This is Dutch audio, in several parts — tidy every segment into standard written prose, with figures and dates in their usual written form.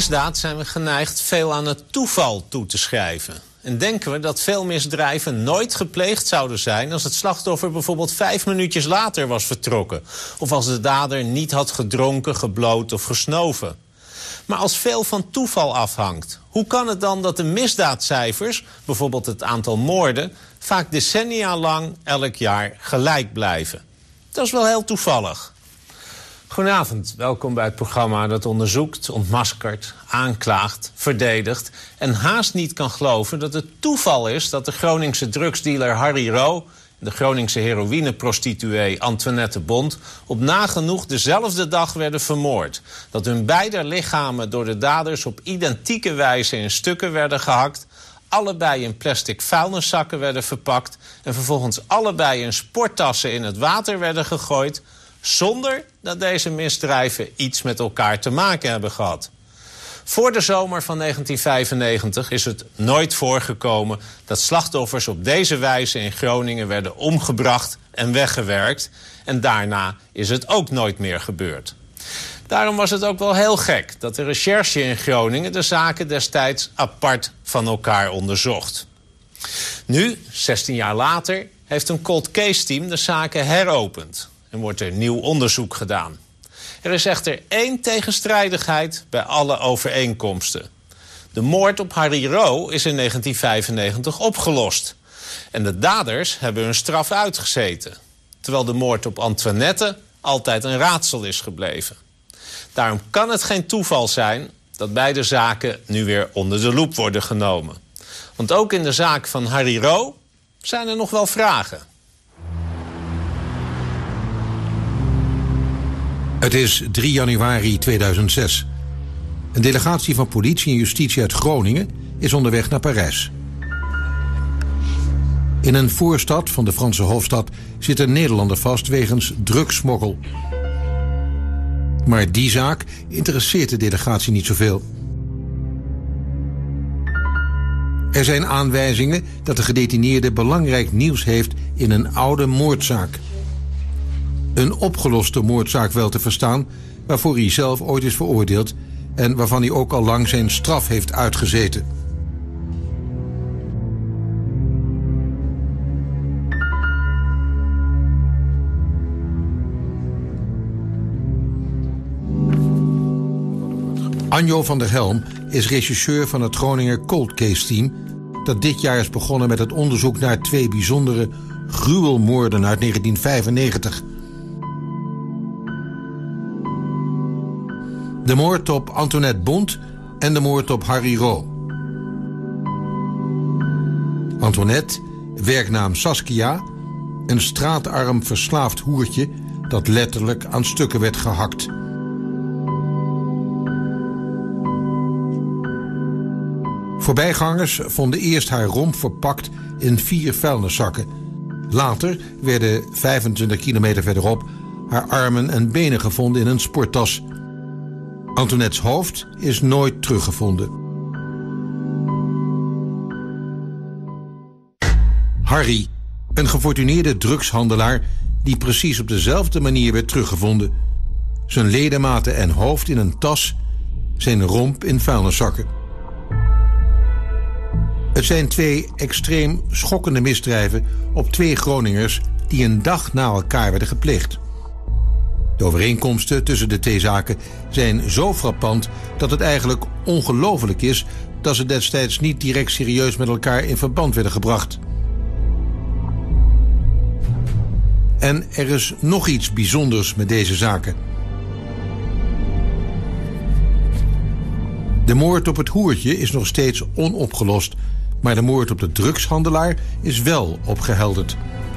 misdaad zijn we geneigd veel aan het toeval toe te schrijven. En denken we dat veel misdrijven nooit gepleegd zouden zijn als het slachtoffer bijvoorbeeld 5 minuutjes later was vertrokken. Of als de dader niet had gedronken, gebloot of gesnoven. Maar als veel van toeval afhangt, hoe kan het dan dat de misdaadcijfers, bijvoorbeeld het aantal moorden, vaak decennia lang elk jaar gelijk blijven? Dat is wel heel toevallig. Goedenavond, welkom bij het programma dat onderzoekt, ontmaskert, aanklaagt, verdedigt en haast niet kan geloven dat het toeval is dat de Groningse drugsdealer Harry Ro en de Groningse heroïneprostituee Antoinette Bond op nagenoeg dezelfde dag werden vermoord. Dat hun beide lichamen door de daders op identieke wijze in stukken werden gehakt, allebei in plastic vuilniszakken werden verpakt en vervolgens allebei in sporttassen in het water werden gegooid, zonder dat deze misdrijven iets met elkaar te maken hebben gehad. Voor de zomer van 1995 is het nooit voorgekomen dat slachtoffers op deze wijze in Groningen werden omgebracht en weggewerkt. En daarna is het ook nooit meer gebeurd. Daarom was het ook wel heel gek dat de recherche in Groningen de zaken destijds apart van elkaar onderzocht. Nu, 16 jaar later, heeft een cold case team de zaken heropend en wordt er nieuw onderzoek gedaan. Er is echter één tegenstrijdigheid bij alle overeenkomsten. De moord op Harry Ro is in 1995 opgelost. En de daders hebben hun straf uitgezeten. Terwijl de moord op Antoinette altijd een raadsel is gebleven. Daarom kan het geen toeval zijn dat beide zaken nu weer onder de loep worden genomen. Want ook in de zaak van Harry Ro zijn er nog wel vragen. Het is 3 januari 2006. Een delegatie van politie en justitie uit Groningen is onderweg naar Parijs. In een voorstad van de Franse hoofdstad zit een Nederlander vast wegens drugssmokkel. Maar die zaak interesseert de delegatie niet zoveel. Er zijn aanwijzingen dat de gedetineerde belangrijk nieuws heeft in een oude moordzaak. Een opgeloste moordzaak wel te verstaan, waarvoor hij zelf ooit is veroordeeld en waarvan hij ook al lang zijn straf heeft uitgezeten. Anjo van der Helm is rechercheur van het Groninger Cold Case Team, dat dit jaar is begonnen met het onderzoek naar 2 bijzondere gruwelmoorden uit 1995. De moord op Antoinette Bond en de moord op Harry Ro. Antoinette, werknaam Saskia, een straatarm verslaafd hoertje dat letterlijk aan stukken werd gehakt. Voorbijgangers vonden eerst haar romp verpakt in 4 vuilniszakken. Later werden 25 kilometer verderop haar armen en benen gevonden in een sporttas. Antoinette's hoofd is nooit teruggevonden. Harry, een gefortuneerde drugshandelaar die precies op dezelfde manier werd teruggevonden. Zijn ledematen en hoofd in een tas, zijn romp in vuilniszakken. Het zijn 2 extreem schokkende misdrijven op 2 Groningers die een dag na elkaar werden gepleegd. De overeenkomsten tussen de 2 zaken zijn zo frappant dat het eigenlijk ongelooflijk is dat ze destijds niet direct serieus met elkaar in verband werden gebracht. En er is nog iets bijzonders met deze zaken. De moord op het hoertje is nog steeds onopgelost, maar de moord op de drugshandelaar is wel opgehelderd.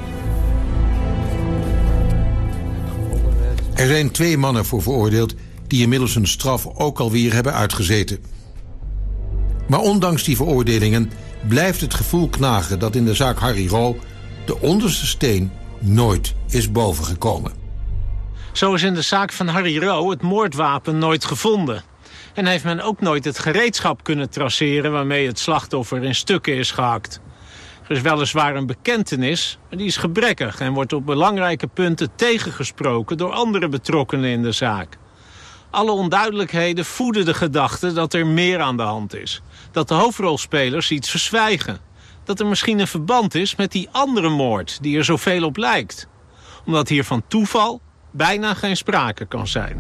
Er zijn 2 mannen voor veroordeeld die inmiddels hun straf ook alweer hebben uitgezeten. Maar ondanks die veroordelingen blijft het gevoel knagen dat in de zaak Harry Ro de onderste steen nooit is bovengekomen. Zo is in de zaak van Harry Ro het moordwapen nooit gevonden. En heeft men ook nooit het gereedschap kunnen traceren waarmee het slachtoffer in stukken is gehakt. Er is weliswaar een bekentenis, maar die is gebrekkig en wordt op belangrijke punten tegengesproken door andere betrokkenen in de zaak. Alle onduidelijkheden voeden de gedachte dat er meer aan de hand is. Dat de hoofdrolspelers iets verzwijgen. Dat er misschien een verband is met die andere moord die er zoveel op lijkt. Omdat hier van toeval bijna geen sprake kan zijn.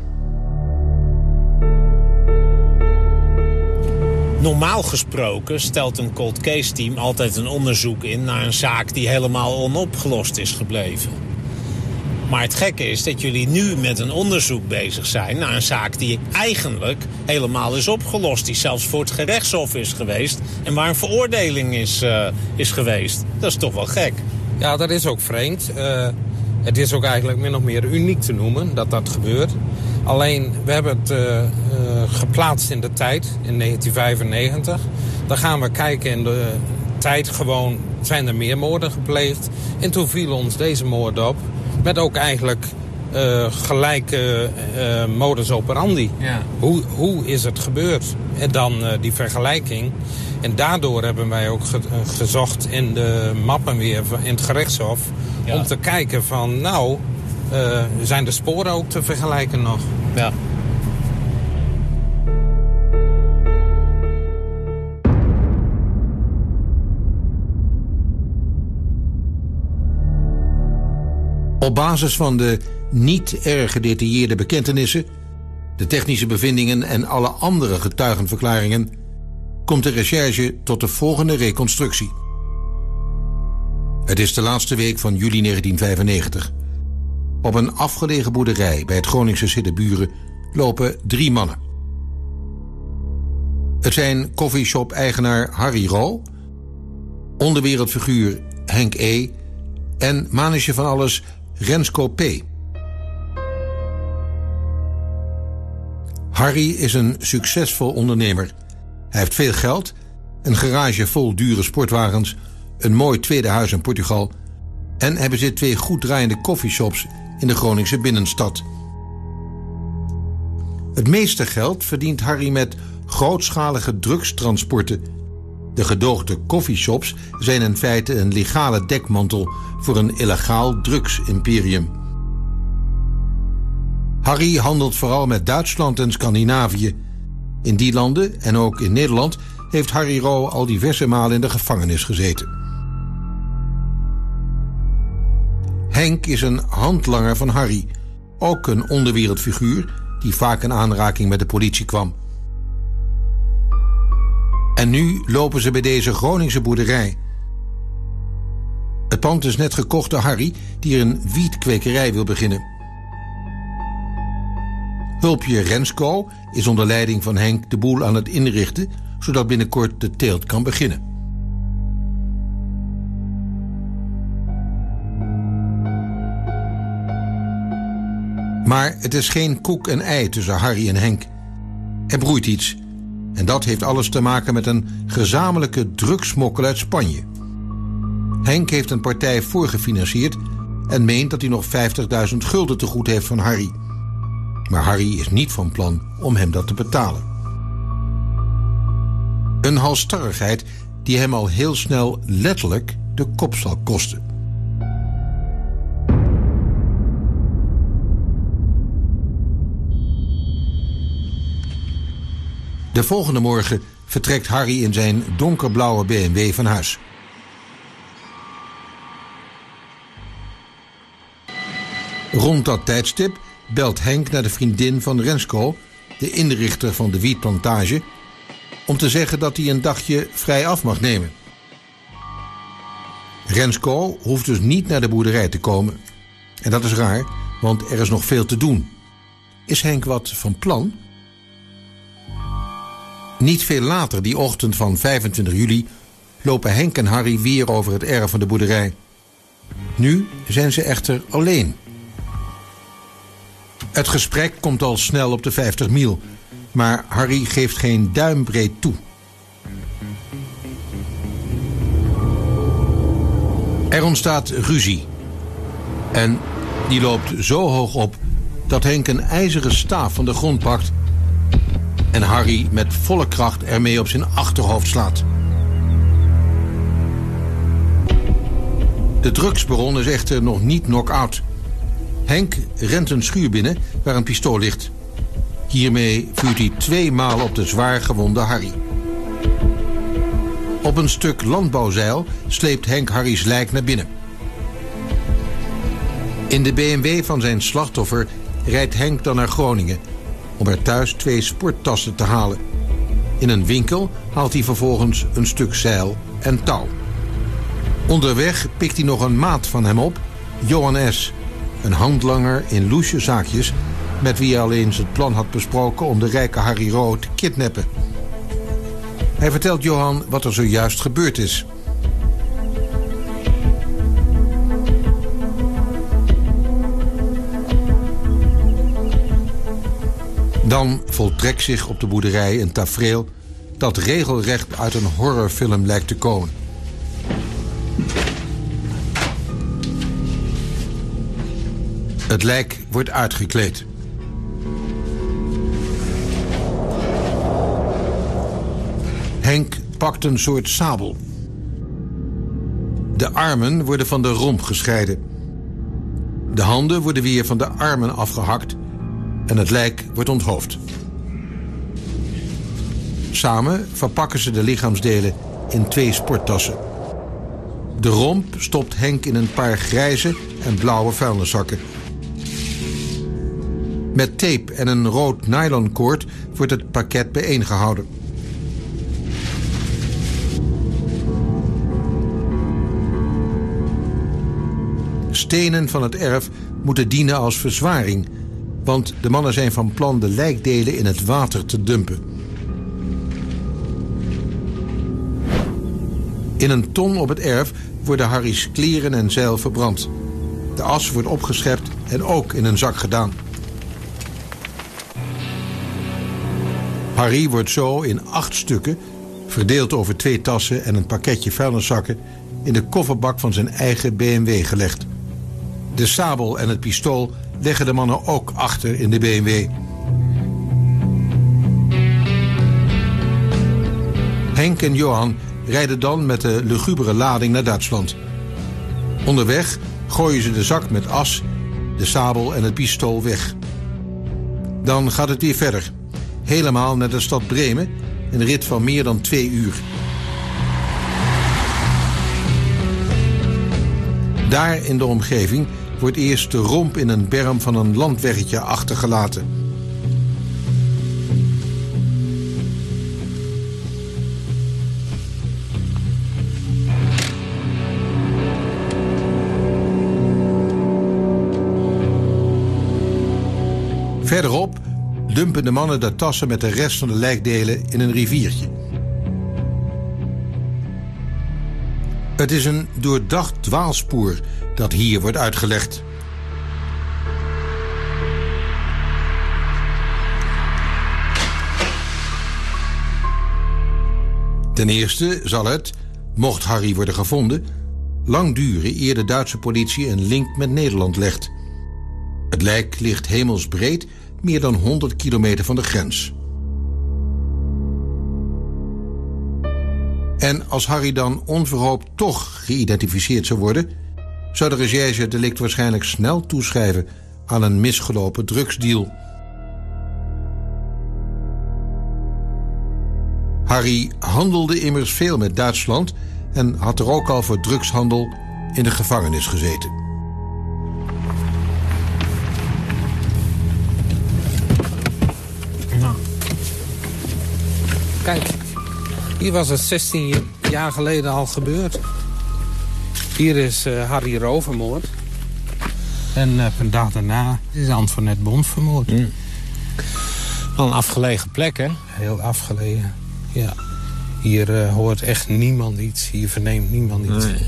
Normaal gesproken stelt een cold case team altijd een onderzoek in naar een zaak die helemaal onopgelost is gebleven. Maar het gekke is dat jullie nu met een onderzoek bezig zijn naar een zaak die eigenlijk helemaal is opgelost. Die zelfs voor het gerechtshof is geweest en waar een veroordeling is geweest. Dat is toch wel gek. Ja, dat is ook vreemd. Het is ook eigenlijk min of meer uniek te noemen dat dat gebeurt. Alleen, we hebben het geplaatst in de tijd, in 1995. Dan gaan we kijken in de tijd gewoon, zijn er meer moorden gepleegd? En toen viel ons deze moord op. Met ook eigenlijk gelijke modus operandi. Ja. Hoe is het gebeurd? En dan die vergelijking. En daardoor hebben wij ook gezocht in de mappen weer in het gerechtshof. Ja. Om te kijken van, zijn de sporen ook te vergelijken nog? Ja. Op basis van de niet erg gedetailleerde bekentenissen, de technische bevindingen en alle andere getuigenverklaringen komt de recherche tot de volgende reconstructie. Het is de laatste week van juli 1995. Op een afgelegen boerderij bij het Groningse Siddeburen lopen 3 mannen. Het zijn coffeeshop-eigenaar Harry Roo, onderwereldfiguur Henk E. en mannetje van alles Rensko P. Harry is een succesvol ondernemer. Hij heeft veel geld, een garage vol dure sportwagens, een mooi tweede huis in Portugal en hij bezit 2 goed draaiende coffeeshops in de Groningse binnenstad. Het meeste geld verdient Harry met grootschalige drugstransporten. De gedoogde coffeeshops zijn in feite een legale dekmantel voor een illegaal drugsimperium. Harry handelt vooral met Duitsland en Scandinavië. In die landen en ook in Nederland heeft Harry Roo al diverse malen in de gevangenis gezeten. Henk is een handlanger van Harry, ook een onderwereldfiguur die vaak in aanraking met de politie kwam. En nu lopen ze bij deze Groningse boerderij. Het pand is net gekocht door Harry, die er een wietkwekerij wil beginnen. Hulpje Rensko is onder leiding van Henk de boel aan het inrichten, zodat binnenkort de teelt kan beginnen. Maar het is geen koek en ei tussen Harry en Henk. Er broeit iets. En dat heeft alles te maken met een gezamenlijke drugsmokkel uit Spanje. Henk heeft een partij voorgefinancierd en meent dat hij nog 50.000 gulden te goed heeft van Harry. Maar Harry is niet van plan om hem dat te betalen. Een halsstarrigheid die hem al heel snel letterlijk de kop zal kosten. De volgende morgen vertrekt Harry in zijn donkerblauwe BMW van huis. Rond dat tijdstip belt Henk naar de vriendin van Rensko, de inrichter van de wietplantage, om te zeggen dat hij een dagje vrij af mag nemen. Rensko hoeft dus niet naar de boerderij te komen. En dat is raar, want er is nog veel te doen. Is Henk wat van plan? Niet veel later, die ochtend van 25 juli, lopen Henk en Harry weer over het erf van de boerderij. Nu zijn ze echter alleen. Het gesprek komt al snel op de 50 mijl, maar Harry geeft geen duimbreed toe. Er ontstaat ruzie. En die loopt zo hoog op dat Henk een ijzeren staaf van de grond pakt en Harry met volle kracht ermee op zijn achterhoofd slaat. De drugsbaron is echter nog niet knock-out. Henk rent een schuur binnen waar een pistool ligt. Hiermee vuurt hij 2 maal op de zwaar gewonde Harry. Op een stuk landbouwzeil sleept Henk Harry's lijk naar binnen. In de BMW van zijn slachtoffer rijdt Henk dan naar Groningen om er thuis 2 sporttassen te halen. In een winkel haalt hij vervolgens een stuk zeil en touw. Onderweg pikt hij nog een maat van hem op, Johan S., een handlanger in loesje zaakjes, met wie hij al eens het plan had besproken om de rijke Harry Roo te kidnappen. Hij vertelt Johan wat er zojuist gebeurd is. Dan voltrekt zich op de boerderij een tafereel dat regelrecht uit een horrorfilm lijkt te komen. Het lijk wordt uitgekleed. Henk pakt een soort sabel. De armen worden van de romp gescheiden. De handen worden weer van de armen afgehakt en het lijk wordt onthoofd. Samen verpakken ze de lichaamsdelen in 2 sporttassen. De romp stopt Henk in een paar grijze en blauwe vuilniszakken. Met tape en een rood nylonkoord wordt het pakket bijeengehouden. Stenen van het erf moeten dienen als verzwaring, want de mannen zijn van plan de lijkdelen in het water te dumpen. In een ton op het erf worden Harry's kleren en zeil verbrand. De as wordt opgeschept en ook in een zak gedaan. Harry wordt zo in 8 stukken, verdeeld over 2 tassen en een pakketje vuilniszakken, in de kofferbak van zijn eigen BMW gelegd. De sabel en het pistool leggen de mannen ook achter in de BMW. Henk en Johan rijden dan met de lugubere lading naar Duitsland. Onderweg gooien ze de zak met as, de sabel en het pistool weg. Dan gaat het weer verder. Helemaal naar de stad Bremen, een rit van meer dan 2 uur. Daar in de omgeving wordt eerst de romp in een berm van een landweggetje achtergelaten. Verderop dumpen de mannen de tassen met de rest van de lijkdelen in een riviertje. Het is een doordacht dwaalspoor dat hier wordt uitgelegd. Ten eerste zal het, mocht Harry worden gevonden, lang duren eer de Duitse politie een link met Nederland legt. Het lijk ligt hemelsbreed meer dan 100 kilometer van de grens. En als Harry dan onverhoopt toch geïdentificeerd zou worden, zou de recherche het delict waarschijnlijk snel toeschrijven aan een misgelopen drugsdeal. Harry handelde immers veel met Duitsland en had er ook al voor drugshandel in de gevangenis gezeten. Kijk, hier was het 16 jaar geleden al gebeurd. Hier is Harry Roo vermoord. En een dag daarna is Antoinette Bond vermoord. Al een afgelegen plek, hè? Heel afgelegen, ja. Hier hoort echt niemand iets. Hier verneemt niemand iets. Nee.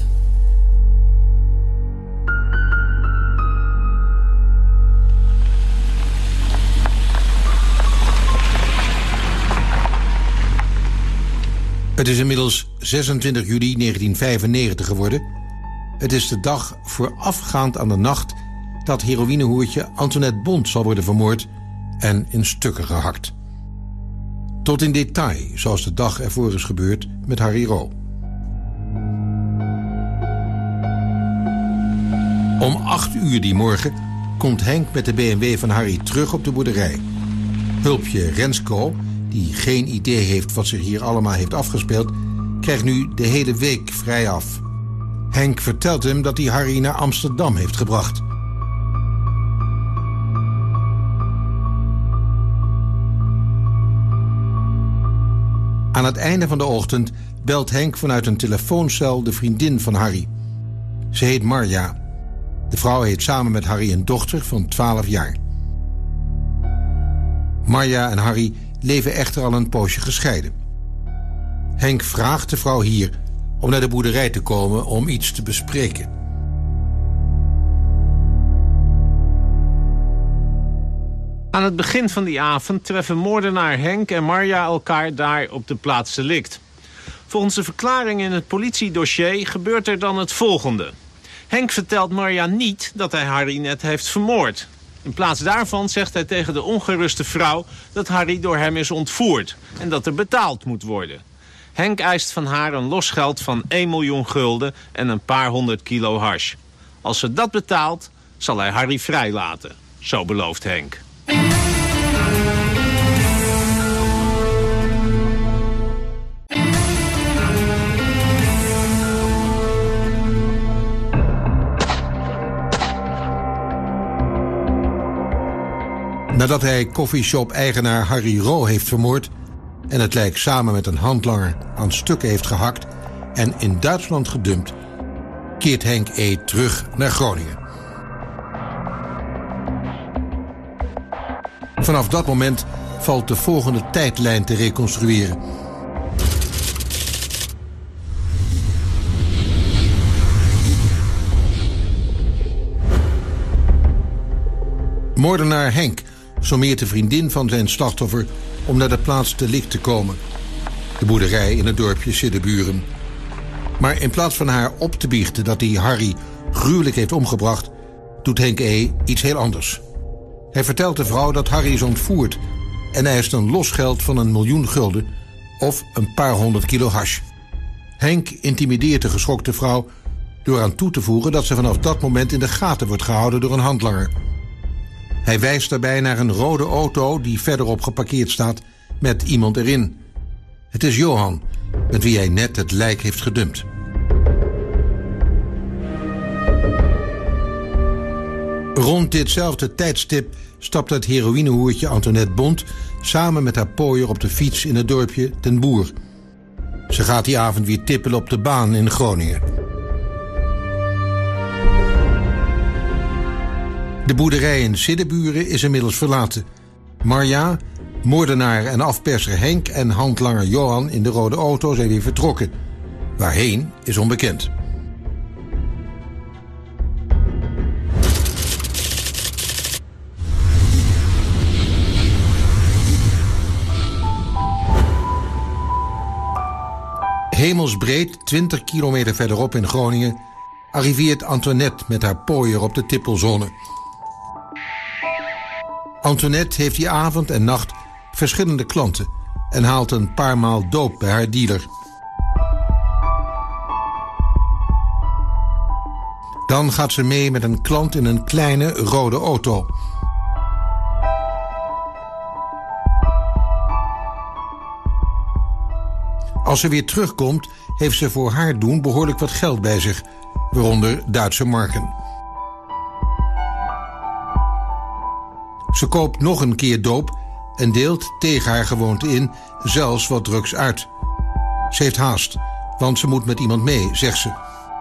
Het is inmiddels 26 juli 1995 geworden. Het is de dag voorafgaand aan de nacht dat heroïnehoertje Antoinette Bond zal worden vermoord en in stukken gehakt. Tot in detail, zoals de dag ervoor is gebeurd met Harry Roo. Om 8 uur die morgen komt Henk met de BMW van Harry terug op de boerderij. Hulpje Rensko, die geen idee heeft wat zich hier allemaal heeft afgespeeld, krijgt nu de hele week vrij af. Henk vertelt hem dat hij Harry naar Amsterdam heeft gebracht. Aan het einde van de ochtend belt Henk vanuit een telefooncel de vriendin van Harry. Ze heet Marja. De vrouw heeft samen met Harry een dochter van 12 jaar. Marja en Harry leven echter al een poosje gescheiden. Henk vraagt de vrouw hier om naar de boerderij te komen om iets te bespreken. Aan het begin van die avond treffen moordenaar Henk en Marja elkaar daar op de plaats delict. Volgens de verklaring in het politiedossier gebeurt er dan het volgende. Henk vertelt Marja niet dat hij Harry net heeft vermoord. In plaats daarvan zegt hij tegen de ongeruste vrouw dat Harry door hem is ontvoerd en dat er betaald moet worden. Henk eist van haar een losgeld van 1 miljoen gulden en een paar 100 kilo hash. Als ze dat betaalt, zal hij Harry vrijlaten. Zo belooft Henk. Nadat hij coffeeshop-eigenaar Harry Ro heeft vermoord en het lijk samen met een handlanger aan stukken heeft gehakt en in Duitsland gedumpt, keert Henk E. terug naar Groningen. Vanaf dat moment valt de volgende tijdlijn te reconstrueren. Moordenaar Henk sommeert de vriendin van zijn slachtoffer om naar de plaats delict te komen. De boerderij in het dorpje Siddeburen. Maar in plaats van haar op te biechten dat hij Harry gruwelijk heeft omgebracht, doet Henk E. iets heel anders. Hij vertelt de vrouw dat Harry is ontvoerd en eist een losgeld van 1 miljoen gulden of een paar 100 kilo hash. Henk intimideert de geschokte vrouw door aan toe te voegen dat ze vanaf dat moment in de gaten wordt gehouden door een handlanger. Hij wijst daarbij naar een rode auto die verderop geparkeerd staat met iemand erin. Het is Johan, met wie hij net het lijk heeft gedumpt. Rond ditzelfde tijdstip stapt het heroïnehoertje Antoinette Bond samen met haar pooier op de fiets in het dorpje Ten Boer. Ze gaat die avond weer tippelen op de baan in Groningen. De boerderij in Siddeburen is inmiddels verlaten. Marja, moordenaar en afperser Henk en handlanger Johan in de rode auto zijn weer vertrokken. Waarheen is onbekend. Hemelsbreed, 20 kilometer verderop in Groningen, arriveert Antoinette met haar pooier op de tippelzone. Antoinette heeft die avond en nacht verschillende klanten en haalt een paar maal doop bij haar dealer. Dan gaat ze mee met een klant in een kleine rode auto. Als ze weer terugkomt, heeft ze voor haar doen behoorlijk wat geld bij zich, waaronder Duitse marken. Ze koopt nog een keer doop en deelt tegen haar gewoonte in zelfs wat drugs uit. Ze heeft haast, want ze moet met iemand mee, zegt ze.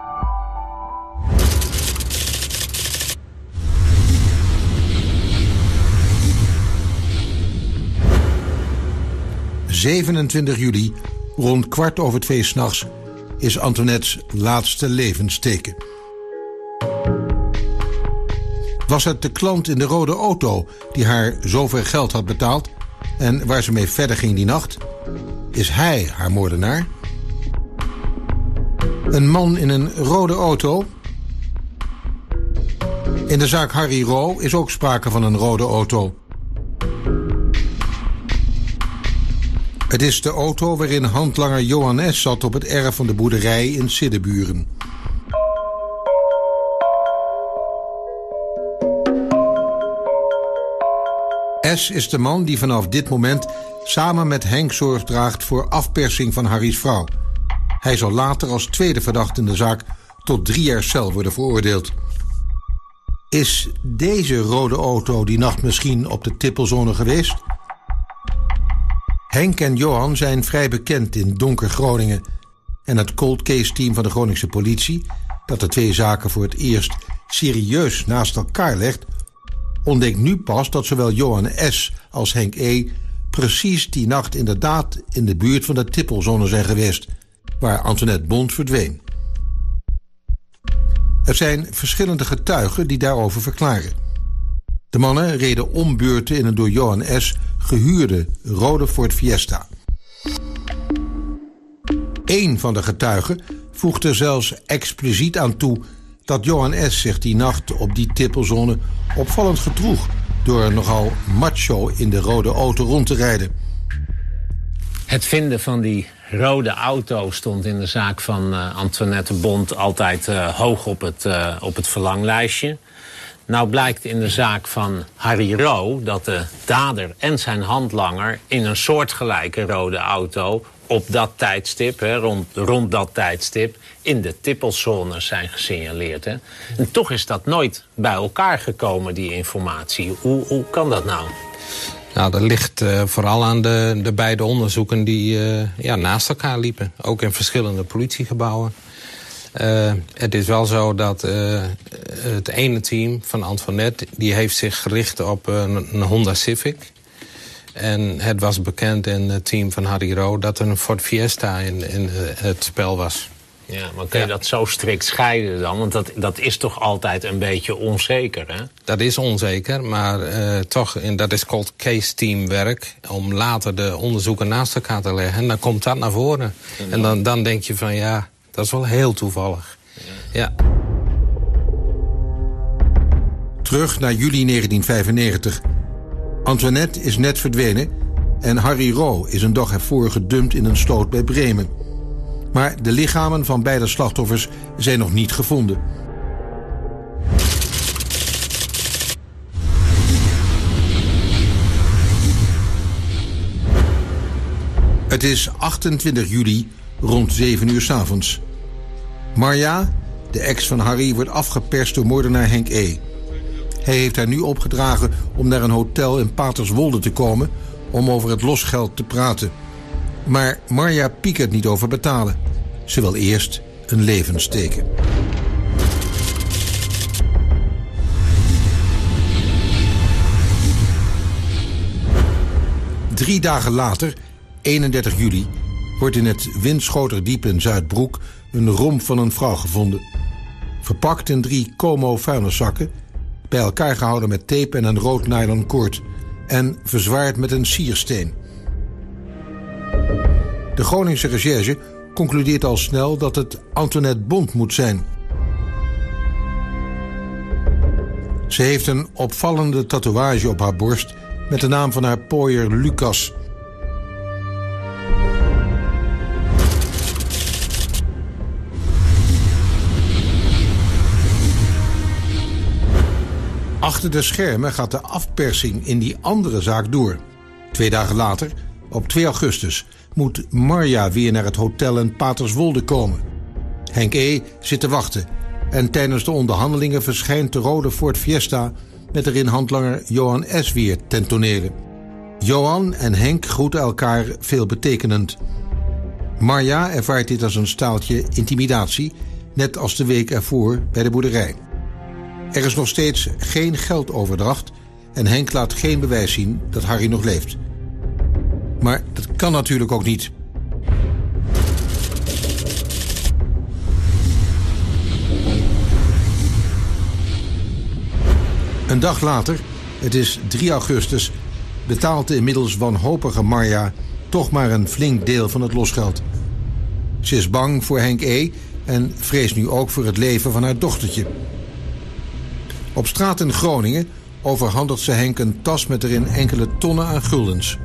...27 juli, rond 1:15 s'nachts... is Antoinette's laatste levensteken. Was het de klant in de rode auto die haar zoveel geld had betaald... en waar ze mee verder ging die nacht? Is hij haar moordenaar? Een man in een rode auto? In de zaak Harry Ro is ook sprake van een rode auto. Het is de auto waarin handlanger Johan S. zat op het erf van de boerderij in Siddeburen. S. is de man die vanaf dit moment samen met Henk zorg draagt voor afpersing van Harry's vrouw. Hij zal later als tweede verdachte in de zaak tot 3 jaar cel worden veroordeeld. Is deze rode auto die nacht misschien op de tippelzone geweest? Henk en Johan zijn vrij bekend in donker Groningen. En het cold case team van de Groningse politie, dat de 2 zaken voor het eerst serieus naast elkaar legt, ontdekt nu pas dat zowel Johan S. als Henk E. precies die nacht inderdaad in de buurt van de tippelzone zijn geweest, waar Antoinette Bond verdween. Er zijn verschillende getuigen die daarover verklaren. De mannen reden om beurten in een door Johan S. gehuurde rode Ford Fiesta. Eén van de getuigen voegt er zelfs expliciet aan toe dat Johan S. zich die nacht op die tippelzone opvallend gedroeg door nogal macho in de rode auto rond te rijden. Het vinden van die rode auto stond in de zaak van Antoinette Bond altijd hoog op het verlanglijstje. Nou blijkt in de zaak van Harry Ro dat de dader en zijn handlanger in een soortgelijke rode auto op dat tijdstip, rond dat tijdstip, in de tippelzone zijn gesignaleerd. Hè? En toch is dat nooit bij elkaar gekomen, die informatie. Hoe kan dat nou? Nou, dat ligt vooral aan de beide onderzoeken die naast elkaar liepen. Ook in verschillende politiegebouwen. Het is wel zo dat het ene team van Antoinette, die heeft zich gericht op een Honda Civic. En het was bekend in het team van Harry Ro dat er een Ford Fiesta in het spel was. Ja, maar kun je dat zo strikt scheiden dan? Want dat is toch altijd een beetje onzeker, hè? Dat is onzeker, maar toch, dat is cold case teamwerk, om later de onderzoeken naast elkaar te leggen. En dan komt dat naar voren. En dan denk je van ja, dat is wel heel toevallig. Ja. Terug naar juli 1995. Antoinette is net verdwenen en Harry Ro is een dag ervoor gedumpt in een sloot bij Bremen. Maar de lichamen van beide slachtoffers zijn nog niet gevonden. Het is 28 juli rond 7 uur 's avonds. Marja, de ex van Harry, wordt afgeperst door moordenaar Henk E. Hij heeft haar nu opgedragen om naar een hotel in Paterswolde te komen om over het losgeld te praten. Maar Marja piekert niet over betalen. Ze wil eerst een leven steken. Drie dagen later, 31 juli, wordt in het Winschoterdiep in Zuidbroek een romp van een vrouw gevonden. Verpakt in 3 Como vuilniszakken, bij elkaar gehouden met tape en een rood nylon koord en verzwaard met een siersteen. De Groningse recherche concludeert al snel dat het Antoinette Bond moet zijn. Ze heeft een opvallende tatoeage op haar borst met de naam van haar pooier Lucas. Achter de schermen gaat de afpersing in die andere zaak door. 2 dagen later, op 2 augustus, moet Marja weer naar het hotel in Paterswolde komen. Henk E. zit te wachten en tijdens de onderhandelingen verschijnt de rode Ford Fiesta met erin handlanger Johan S. weer ten tonele. Johan en Henk groeten elkaar veelbetekenend. Marja ervaart dit als een staaltje intimidatie, net als de week ervoor bij de boerderij. Er is nog steeds geen geldoverdracht en Henk laat geen bewijs zien dat Harry nog leeft. Maar dat kan natuurlijk ook niet. Een dag later, het is 3 augustus, betaalt de inmiddels wanhopige Marja toch maar een flink deel van het losgeld. Ze is bang voor Henk E. en vreest nu ook voor het leven van haar dochtertje. Op straat in Groningen overhandigt ze Henk een tas met erin enkele tonnen aan guldens.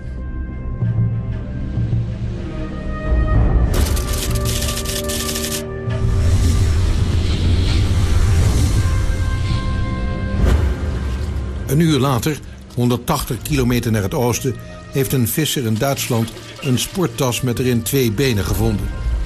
Een uur later 180 kilometer naar het oosten heeft een visser in Duitsland een sporttas met erin 2 benen gevonden.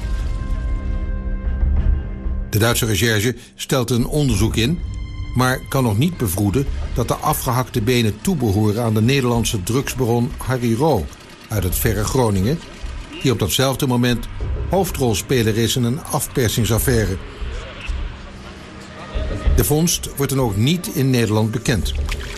De Duitse recherche stelt een onderzoek in, maar kan nog niet bevroeden dat de afgehakte benen toebehoren aan de Nederlandse drugsbaron Harry Ro uit het verre Groningen, die op datzelfde moment hoofdrolspeler is in een afpersingsaffaire. De vondst wordt dan ook niet in Nederland bekend.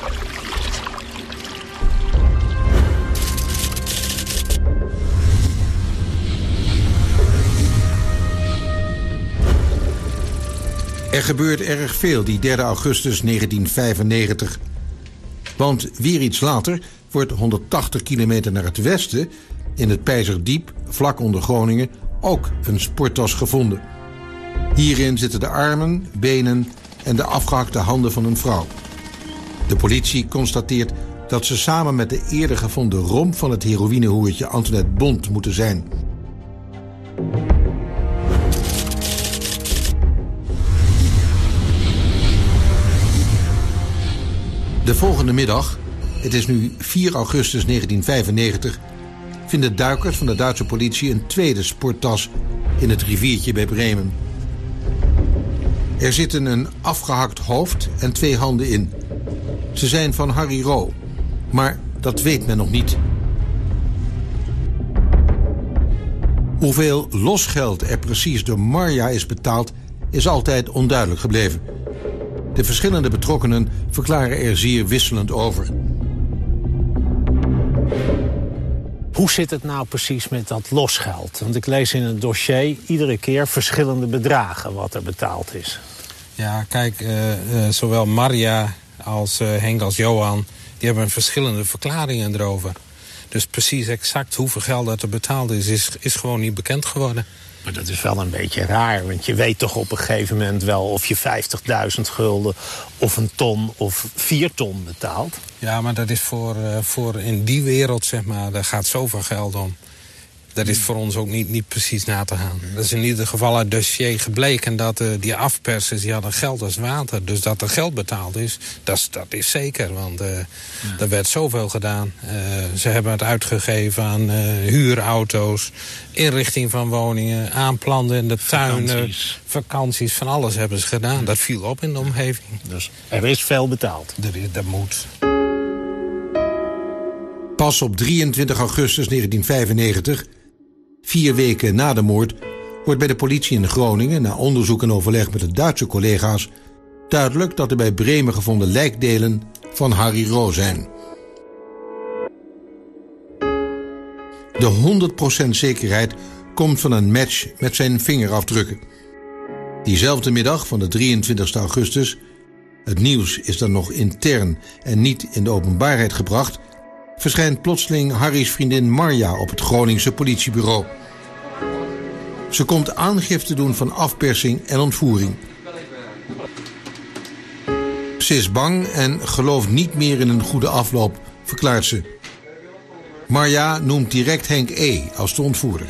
Er gebeurt erg veel die 3 augustus 1995. Want weer iets later wordt 180 kilometer naar het westen, in het Peizerdiep, vlak onder Groningen, ook een sporttas gevonden. Hierin zitten de armen, benen en de afgehakte handen van een vrouw. De politie constateert dat ze samen met de eerder gevonden romp van het heroïnehoertje Antoinette Bond moeten zijn. De volgende middag, het is nu 4 augustus 1995... vinden duikers van de Duitse politie een tweede sporttas in het riviertje bij Bremen. Er zitten een afgehakt hoofd en 2 handen in. Ze zijn van Harry Ro, maar dat weet men nog niet. Hoeveel losgeld er precies door Marja is betaald, is altijd onduidelijk gebleven. De verschillende betrokkenen verklaren er zeer wisselend over. Hoe zit het nou precies met dat losgeld? Want ik lees in het dossier iedere keer verschillende bedragen wat er betaald is. Ja, kijk, zowel Marja als Henk als Johan, die hebben verschillende verklaringen erover. Dus precies exact hoeveel geld dat er betaald is gewoon niet bekend geworden. Maar dat is wel een beetje raar, want je weet toch op een gegeven moment wel of je 50.000 gulden of een ton of 4 ton betaalt. Ja, maar dat is voor in die wereld, zeg maar, daar gaat zoveel geld om. Dat is voor ons ook niet precies na te gaan. Dat is in ieder geval uit het dossier gebleken dat die afpersers die hadden geld als water. Dus dat er geld betaald is, dat is zeker. Want er werd zoveel gedaan. Ze hebben het uitgegeven aan huurauto's, inrichting van woningen, aanplanten in de tuinen, vakanties, van alles hebben ze gedaan. Dat viel op in de omgeving. Dus er is veel betaald. Dat moet. Pas op 23 augustus 1995, 4 weken na de moord, wordt bij de politie in Groningen, na onderzoek en overleg met de Duitse collega's, duidelijk dat de bij Bremen gevonden lijkdelen van Harry Ro zijn. De 100% zekerheid komt van een match met zijn vingerafdrukken. Diezelfde middag van de 23 augustus, het nieuws is dan nog intern en niet in de openbaarheid gebracht, verschijnt plotseling Harry's vriendin Marja op het Groningse politiebureau. Ze komt aangifte doen van afpersing en ontvoering. Ze is bang en gelooft niet meer in een goede afloop, verklaart ze. Marja noemt direct Henk E. als de ontvoerder.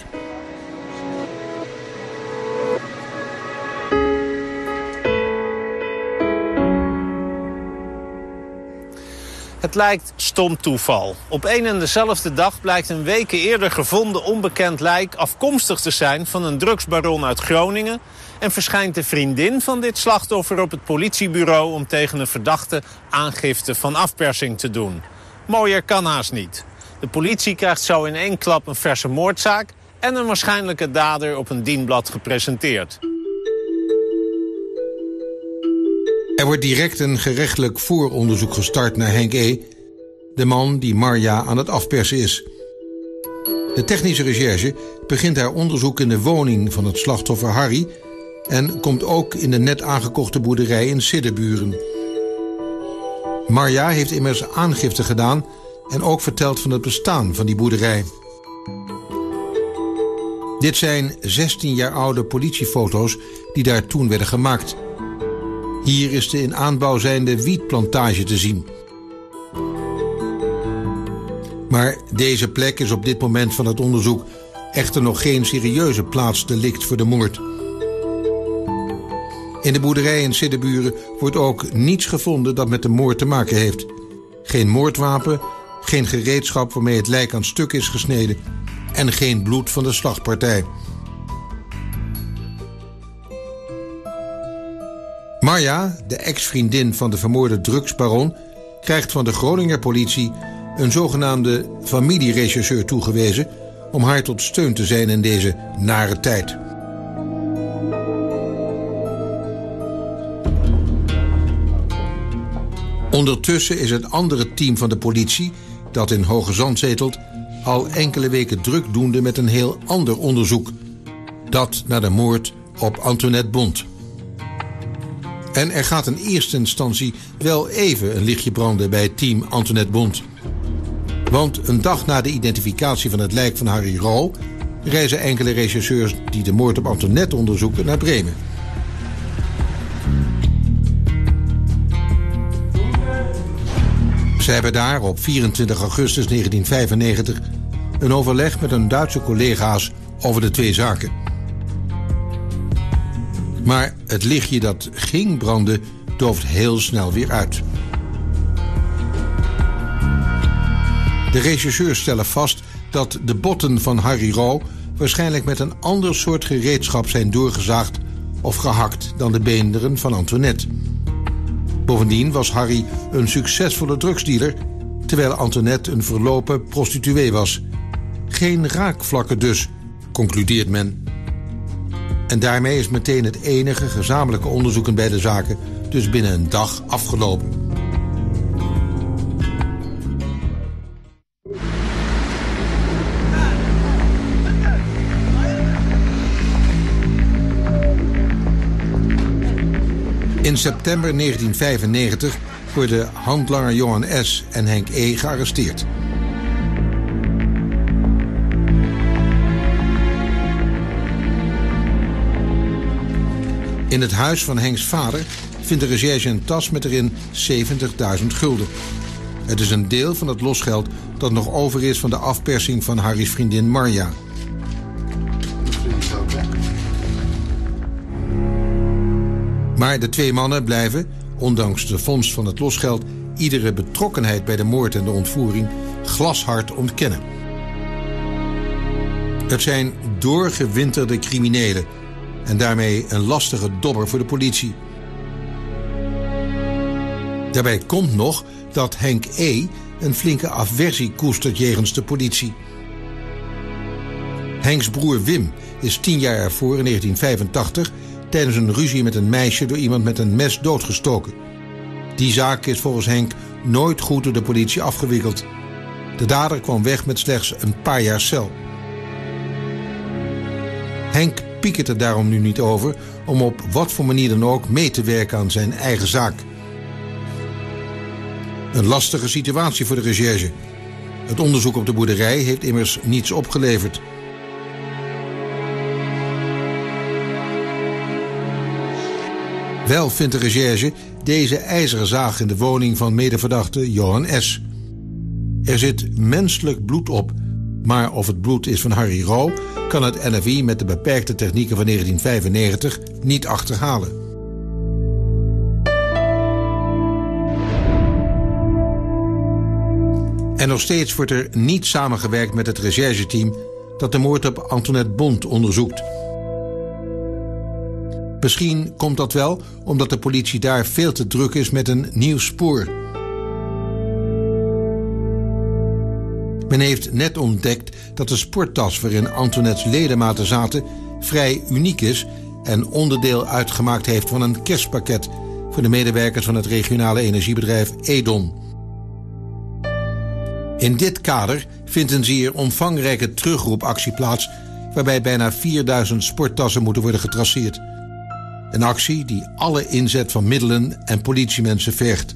Het lijkt stom toeval. Op één en dezelfde dag blijkt een weken eerder gevonden onbekend lijk afkomstig te zijn van een drugsbaron uit Groningen en verschijnt de vriendin van dit slachtoffer op het politiebureau om tegen een verdachte aangifte van afpersing te doen. Mooier kan haast niet. De politie krijgt zo in één klap een verse moordzaak en een waarschijnlijke dader op een dienblad gepresenteerd. Er wordt direct een gerechtelijk vooronderzoek gestart naar Henk E., de man die Marja aan het afpersen is. De technische recherche begint haar onderzoek in de woning van het slachtoffer Harry en komt ook in de net aangekochte boerderij in Siddeburen. Marja heeft immers aangifte gedaan en ook verteld van het bestaan van die boerderij. Dit zijn 16 jaar oude politiefoto's die daar toen werden gemaakt. Hier is de in aanbouw zijnde wietplantage te zien. Maar deze plek is op dit moment van het onderzoek echter nog geen serieuze plaatsdelict voor de moord. In de boerderij in Siddeburen wordt ook niets gevonden dat met de moord te maken heeft. Geen moordwapen, geen gereedschap waarmee het lijk aan stuk is gesneden en geen bloed van de slagpartij. Marja, de ex-vriendin van de vermoorde drugsbaron, krijgt van de Groninger politie een zogenaamde familierechercheur toegewezen om haar tot steun te zijn in deze nare tijd. Ondertussen is het andere team van de politie, dat in Hoogezand zetelt, al enkele weken druk doende met een heel ander onderzoek. Dat naar de moord op Antoinette Bont. En er gaat in eerste instantie wel even een lichtje branden bij team Antoinette Bont. Want een dag na de identificatie van het lijk van Harry Roo reizen enkele rechercheurs die de moord op Antoinette onderzoeken naar Bremen. Ze hebben daar op 24 augustus 1995 een overleg met hun Duitse collega's over de twee zaken. Maar het lichtje dat ging branden dooft heel snel weer uit. De rechercheurs stellen vast dat de botten van Harry Roo waarschijnlijk met een ander soort gereedschap zijn doorgezaagd of gehakt dan de beenderen van Antoinette. Bovendien was Harry een succesvolle drugsdealer, terwijl Antoinette een verlopen prostituee was. Geen raakvlakken dus, concludeert men. En daarmee is meteen het enige gezamenlijke onderzoeken bij de zaken dus binnen een dag afgelopen. In september 1995 worden handlanger Johan S. en Henk E. gearresteerd. In het huis van Henks vader vindt de recherche een tas met erin 70.000 gulden. Het is een deel van het losgeld dat nog over is van de afpersing van Harry's vriendin Marja. Maar de twee mannen blijven, ondanks de vondst van het losgeld, iedere betrokkenheid bij de moord en de ontvoering glashard ontkennen. Het zijn doorgewinterde criminelen en daarmee een lastige dobber voor de politie. Daarbij komt nog dat Henk E. een flinke aversie koestert jegens de politie. Henks broer Wim is 10 jaar ervoor, in 1985... tijdens een ruzie met een meisje door iemand met een mes doodgestoken. Die zaak is volgens Henk nooit goed door de politie afgewikkeld. De dader kwam weg met slechts een paar jaar cel. Henk piekert er daarom nu niet over om op wat voor manier dan ook mee te werken aan zijn eigen zaak. Een lastige situatie voor de recherche. Het onderzoek op de boerderij heeft immers niets opgeleverd. Wel vindt de recherche deze ijzeren zaag in de woning van medeverdachte Johan S. Er zit menselijk bloed op, maar of het bloed is van Harry Roo kan het NFI met de beperkte technieken van 1995 niet achterhalen. En nog steeds wordt er niet samengewerkt met het rechercheteam dat de moord op Antoinette Bont onderzoekt. Misschien komt dat wel omdat de politie daar veel te druk is met een nieuw spoor. Men heeft net ontdekt dat de sporttas waarin Antoinette's ledematen zaten vrij uniek is en onderdeel uitgemaakt heeft van een kerstpakket voor de medewerkers van het regionale energiebedrijf Edon. In dit kader vindt een zeer omvangrijke terugroepactie plaats waarbij bijna 4000 sporttassen moeten worden getraceerd. Een actie die alle inzet van middelen en politiemensen vergt.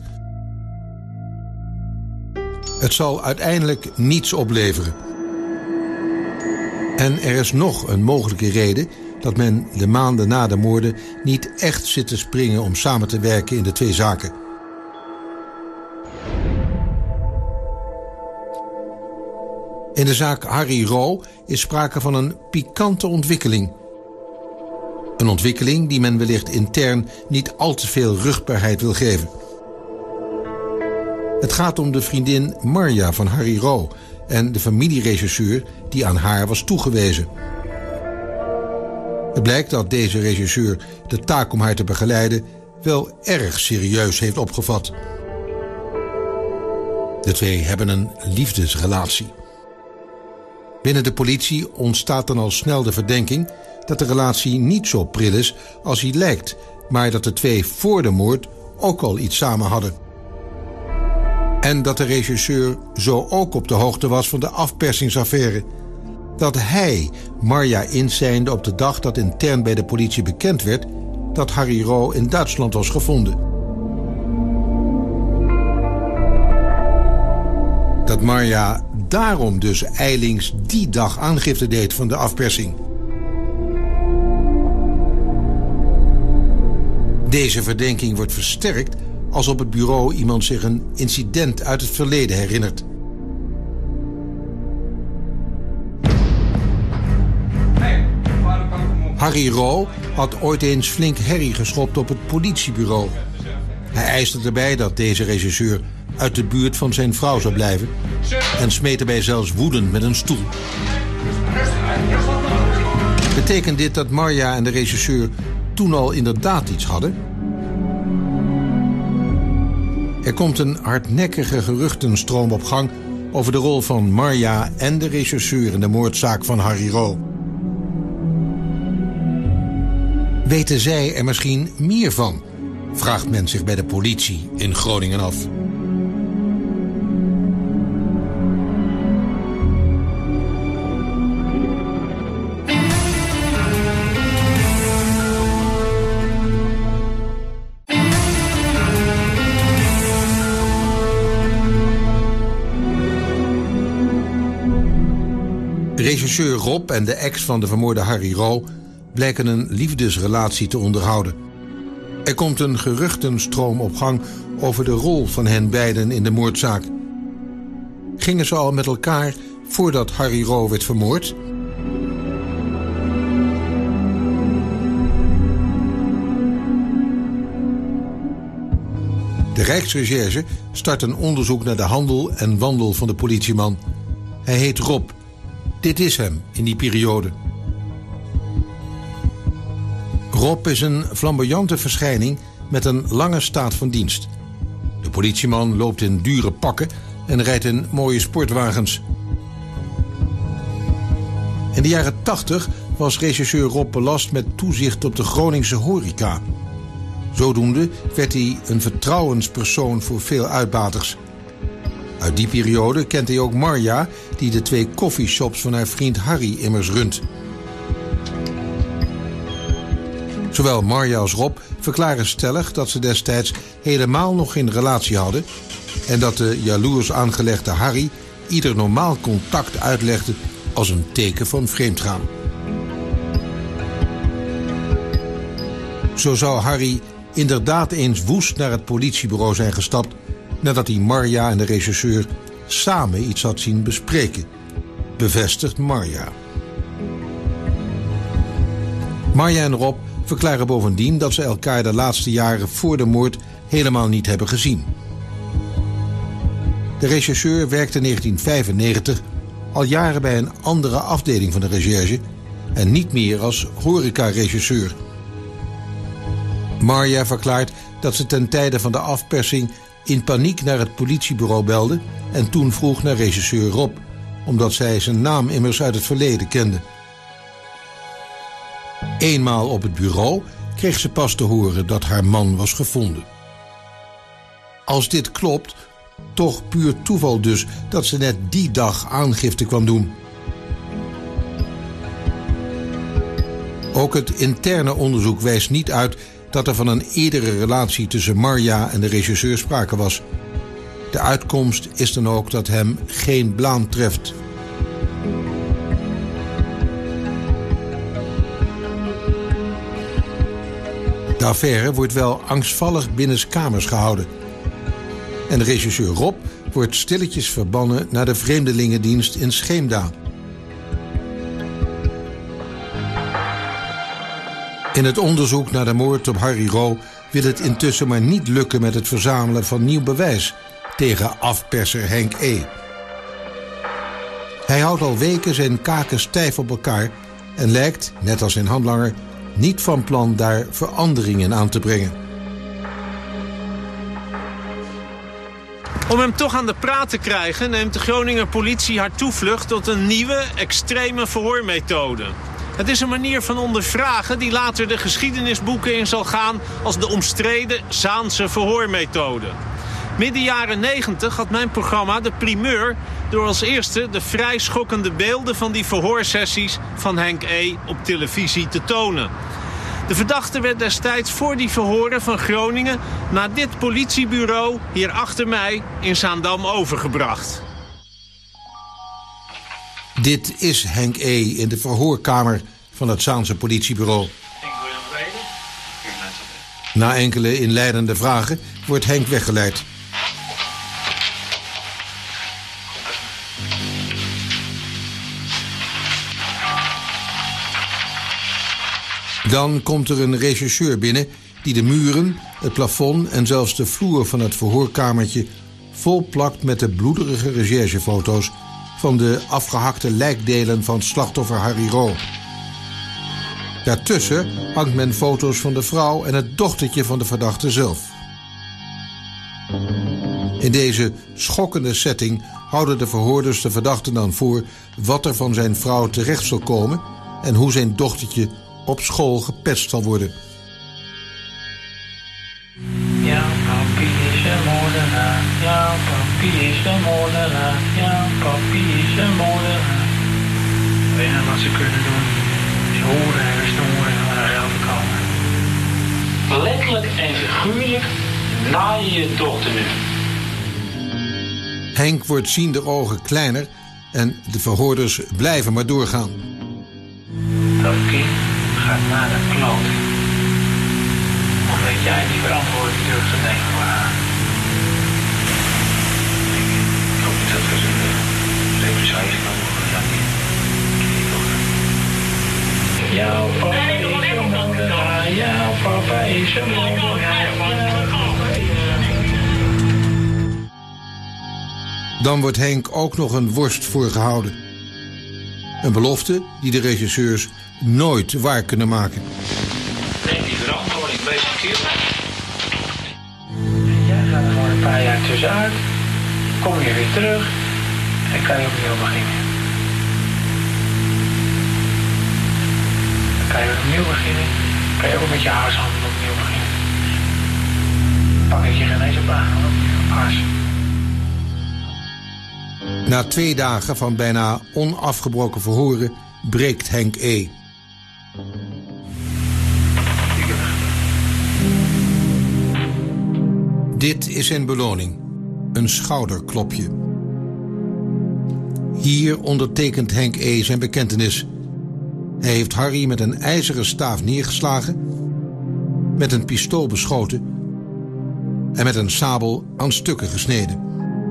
Het zal uiteindelijk niets opleveren. En er is nog een mogelijke reden dat men de maanden na de moorden niet echt zit te springen om samen te werken in de twee zaken. In de zaak Harry Roo is sprake van een pikante ontwikkeling. Een ontwikkeling die men wellicht intern niet al te veel rugbaarheid wil geven. Het gaat om de vriendin Marja van Harry Ro en de familieregisseur die aan haar was toegewezen. Het blijkt dat deze regisseur de taak om haar te begeleiden wel erg serieus heeft opgevat. De twee hebben een liefdesrelatie. Binnen de politie ontstaat dan al snel de verdenking dat de relatie niet zo pril is als hij lijkt, maar dat de twee voor de moord ook al iets samen hadden. En dat de regisseur zo ook op de hoogte was van de afpersingsaffaire. Dat hij Marja inseinde op de dag dat intern bij de politie bekend werd dat Harry Ro in Duitsland was gevonden. Dat Marja daarom dus ijlings die dag aangifte deed van de afpersing. Deze verdenking wordt versterkt als op het bureau iemand zich een incident uit het verleden herinnert. Harry Ro had ooit eens flink herrie geschopt op het politiebureau. Hij eiste erbij dat deze regisseur uit de buurt van zijn vrouw zou blijven en smeet erbij zelfs woedend met een stoel. Betekent dit dat Marja en de regisseur toen al inderdaad iets hadden? Er komt een hardnekkige geruchtenstroom op gang over de rol van Marja en de regisseur in de moordzaak van Harry Ro. Weten zij er misschien meer van? Vraagt men zich bij de politie in Groningen af. Regisseur Rob en de ex van de vermoorde Harry Ro blijken een liefdesrelatie te onderhouden. Er komt een geruchtenstroom op gang over de rol van hen beiden in de moordzaak. Gingen ze al met elkaar voordat Harry Ro werd vermoord? De Rijksrecherche start een onderzoek naar de handel en wandel van de politieman. Hij heet Rob. Dit is hem in die periode. Rob is een flamboyante verschijning met een lange staat van dienst. De politieman loopt in dure pakken en rijdt in mooie sportwagens. In de jaren 80 was regisseur Rob belast met toezicht op de Groningse horeca. Zodoende werd hij een vertrouwenspersoon voor veel uitbaters. Uit die periode kent hij ook Marja, die de 2 koffieshops van haar vriend Harry immers runt. Zowel Marja als Rob verklaren stellig dat ze destijds helemaal nog geen relatie hadden en dat de jaloers aangelegde Harry ieder normaal contact uitlegde als een teken van vreemdgaan. Zo zou Harry inderdaad eens woest naar het politiebureau zijn gestapt nadat hij Marja en de regisseur samen iets had zien bespreken, bevestigt Marja. Marja en Rob verklaren bovendien dat ze elkaar de laatste jaren voor de moord helemaal niet hebben gezien. De regisseur werkte in 1995 al jaren bij een andere afdeling van de recherche en niet meer als horecaregisseur. Marja verklaart dat ze ten tijde van de afpersing in paniek naar het politiebureau belde en toen vroeg naar regisseur Rob, omdat zij zijn naam immers uit het verleden kende. Eenmaal op het bureau kreeg ze pas te horen dat haar man was gevonden. Als dit klopt, toch puur toeval dus dat ze net die dag aangifte kwam doen. Ook het interne onderzoek wijst niet uit dat er van een eerdere relatie tussen Marja en de regisseur sprake was. De uitkomst is dan ook dat hem geen blaam treft. De affaire wordt wel angstvallig binnenskamers gehouden. En de regisseur Rob wordt stilletjes verbannen naar de vreemdelingendienst in Scheemda. In het onderzoek naar de moord op Harry Ro wil het intussen maar niet lukken met het verzamelen van nieuw bewijs tegen afperser Henk E. Hij houdt al weken zijn kaken stijf op elkaar en lijkt, net als zijn handlanger, niet van plan daar veranderingen aan te brengen. Om hem toch aan de praat te krijgen neemt de Groninger politie haar toevlucht tot een nieuwe, extreme verhoormethode. Het is een manier van ondervragen die later de geschiedenisboeken in zal gaan als de omstreden Zaanse verhoormethode. Midden jaren 90 had mijn programma de primeur door als eerste de vrij schokkende beelden van die verhoorsessies van Henk E. op televisie te tonen. De verdachte werd destijds voor die verhoren van Groningen naar dit politiebureau hier achter mij in Zaandam overgebracht. Dit is Henk E. in de verhoorkamer van het Zaanse politiebureau. Na enkele inleidende vragen wordt Henk weggeleid. Dan komt er een rechercheur binnen die de muren, het plafond en zelfs de vloer van het verhoorkamertje vol plakt met de bloederige recherchefoto's van de afgehakte lijkdelen van slachtoffer Harry Ro. Daartussen hangt men foto's van de vrouw en het dochtertje van de verdachte zelf. In deze schokkende setting houden de verhoorders de verdachte dan voor wat er van zijn vrouw terecht zal komen en hoe zijn dochtertje op school gepest zal worden. Ja, papi is een moordenaar. Ja, papi is een moordenaar. Ja, papi is een moordenaar. Weet je wat ze kunnen doen? Ze horen en snoeren en naar geld komen. Letterlijk en figuurlijk naai je dochter nu. Henk wordt ziender ogen kleiner en de verhoorders blijven maar doorgaan. Dat kind gaat naar de kloot. Omdat jij die verantwoording durft te nemen voor haar. Ik hoop niet dat we ze represailles kan worden. Jouw papa is een moordenaar. Jouw papa is een moordenaar. Dan wordt Henk ook nog een worst voorgehouden. Een belofte die de regisseurs nooit waar kunnen maken. Neem die verantwoording, wees een keer. Jij gaat er voor een paar jaar tussenuit. Kom je weer terug en kan je opnieuw beginnen. Dan kan je opnieuw beginnen. Kan je ook met je huishandel opnieuw beginnen. Pak ik je geen eens op aan, opnieuw op huis. Na 2 dagen van bijna onafgebroken verhoren breekt Henk E. Dit is zijn beloning. Een schouderklopje. Hier ondertekent Henk E. zijn bekentenis. Hij heeft Harry met een ijzeren staaf neergeslagen, met een pistool beschoten en met een sabel aan stukken gesneden.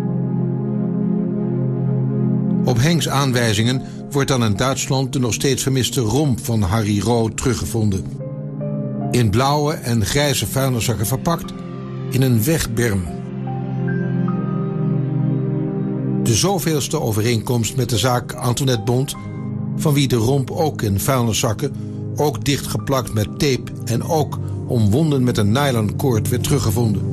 Op Henks aanwijzingen wordt dan in Duitsland de nog steeds vermiste romp van Harry Ro teruggevonden. In blauwe en grijze vuilniszakken verpakt in een wegberm. De zoveelste overeenkomst met de zaak Antoinette Bond, van wie de romp ook in vuilniszakken, ook dichtgeplakt met tape en ook omwonden met een nylonkoord werd teruggevonden.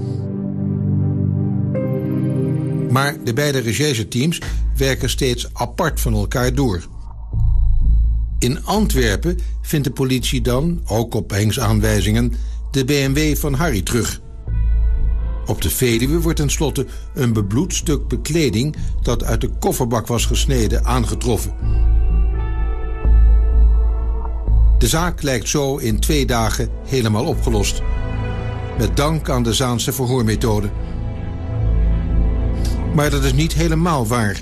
Maar de beide rechercheteams werken steeds apart van elkaar door. In Antwerpen vindt de politie dan, ook op Henks aanwijzingen, de BMW van Harry terug. Op de Veluwe wordt tenslotte een bebloed stuk bekleding dat uit de kofferbak was gesneden aangetroffen. De zaak lijkt zo in 2 dagen helemaal opgelost. Met dank aan de Zaanse verhoormethode. Maar dat is niet helemaal waar.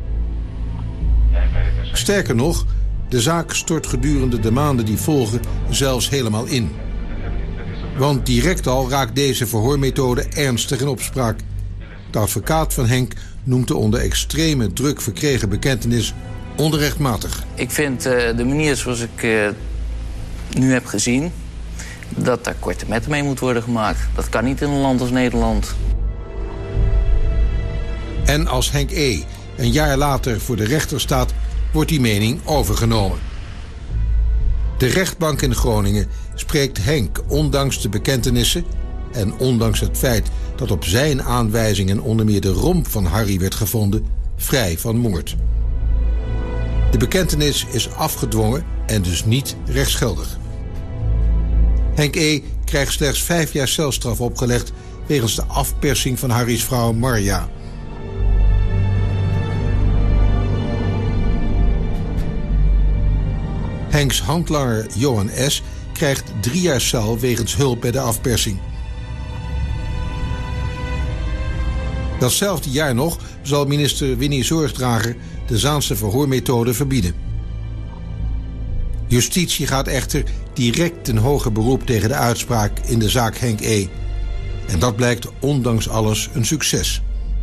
Sterker nog, de zaak stort gedurende de maanden die volgen zelfs helemaal in. Want direct al raakt deze verhoormethode ernstig in opspraak. De advocaat van Henk noemt de onder extreme druk verkregen bekentenis onrechtmatig. Ik vind de manier zoals ik nu heb gezien, dat daar korte metten mee moet worden gemaakt. Dat kan niet in een land als Nederland. En als Henk E. een jaar later voor de rechter staat, wordt die mening overgenomen. De rechtbank in Groningen spreekt Henk, ondanks de bekentenissen en ondanks het feit dat op zijn aanwijzingen onder meer de romp van Harry werd gevonden, vrij van moord. De bekentenis is afgedwongen en dus niet rechtsgeldig. Henk E. krijgt slechts 5 jaar celstraf opgelegd wegens de afpersing van Harry's vrouw Marja. Henks handlanger Johan S. krijgt 3 jaar cel wegens hulp bij de afpersing. Datzelfde jaar nog zal minister Winnie Zorgdrager de Zaanse verhoormethode verbieden. Justitie gaat echter direct ten hoger beroep tegen de uitspraak in de zaak Henk E. En dat blijkt ondanks alles een succes.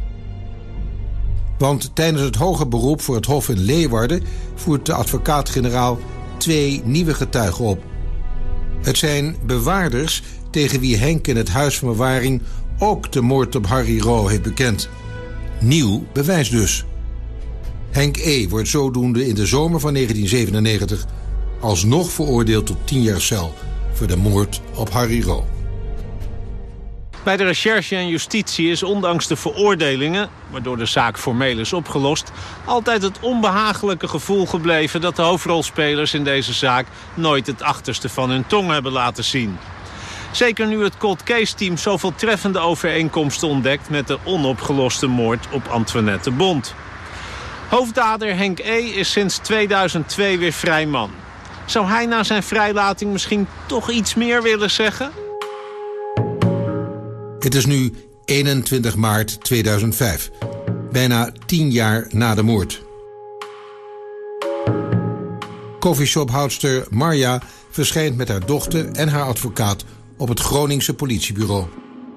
Want tijdens het hoger beroep voor het Hof in Leeuwarden voert de advocaat-generaal 2 nieuwe getuigen op. Het zijn bewaarders tegen wie Henk in het huis van bewaring ook de moord op Harry Ro heeft bekend. Nieuw bewijs dus. Henk E. wordt zodoende in de zomer van 1997 alsnog veroordeeld tot 10 jaar cel voor de moord op Harry Ro. Bij de recherche en justitie is ondanks de veroordelingen, waardoor de zaak formeel is opgelost, altijd het onbehagelijke gevoel gebleven dat de hoofdrolspelers in deze zaak nooit het achterste van hun tong hebben laten zien. Zeker nu het cold case team zoveel treffende overeenkomsten ontdekt met de onopgeloste moord op Antoinette de Bont. Hoofddader Henk E. is sinds 2002 weer vrij man. Zou hij na zijn vrijlating misschien toch iets meer willen zeggen? Het is nu 21 maart 2005, bijna 10 jaar na de moord. Coffeeshophoudster Marja verschijnt met haar dochter en haar advocaat op het Groningse politiebureau.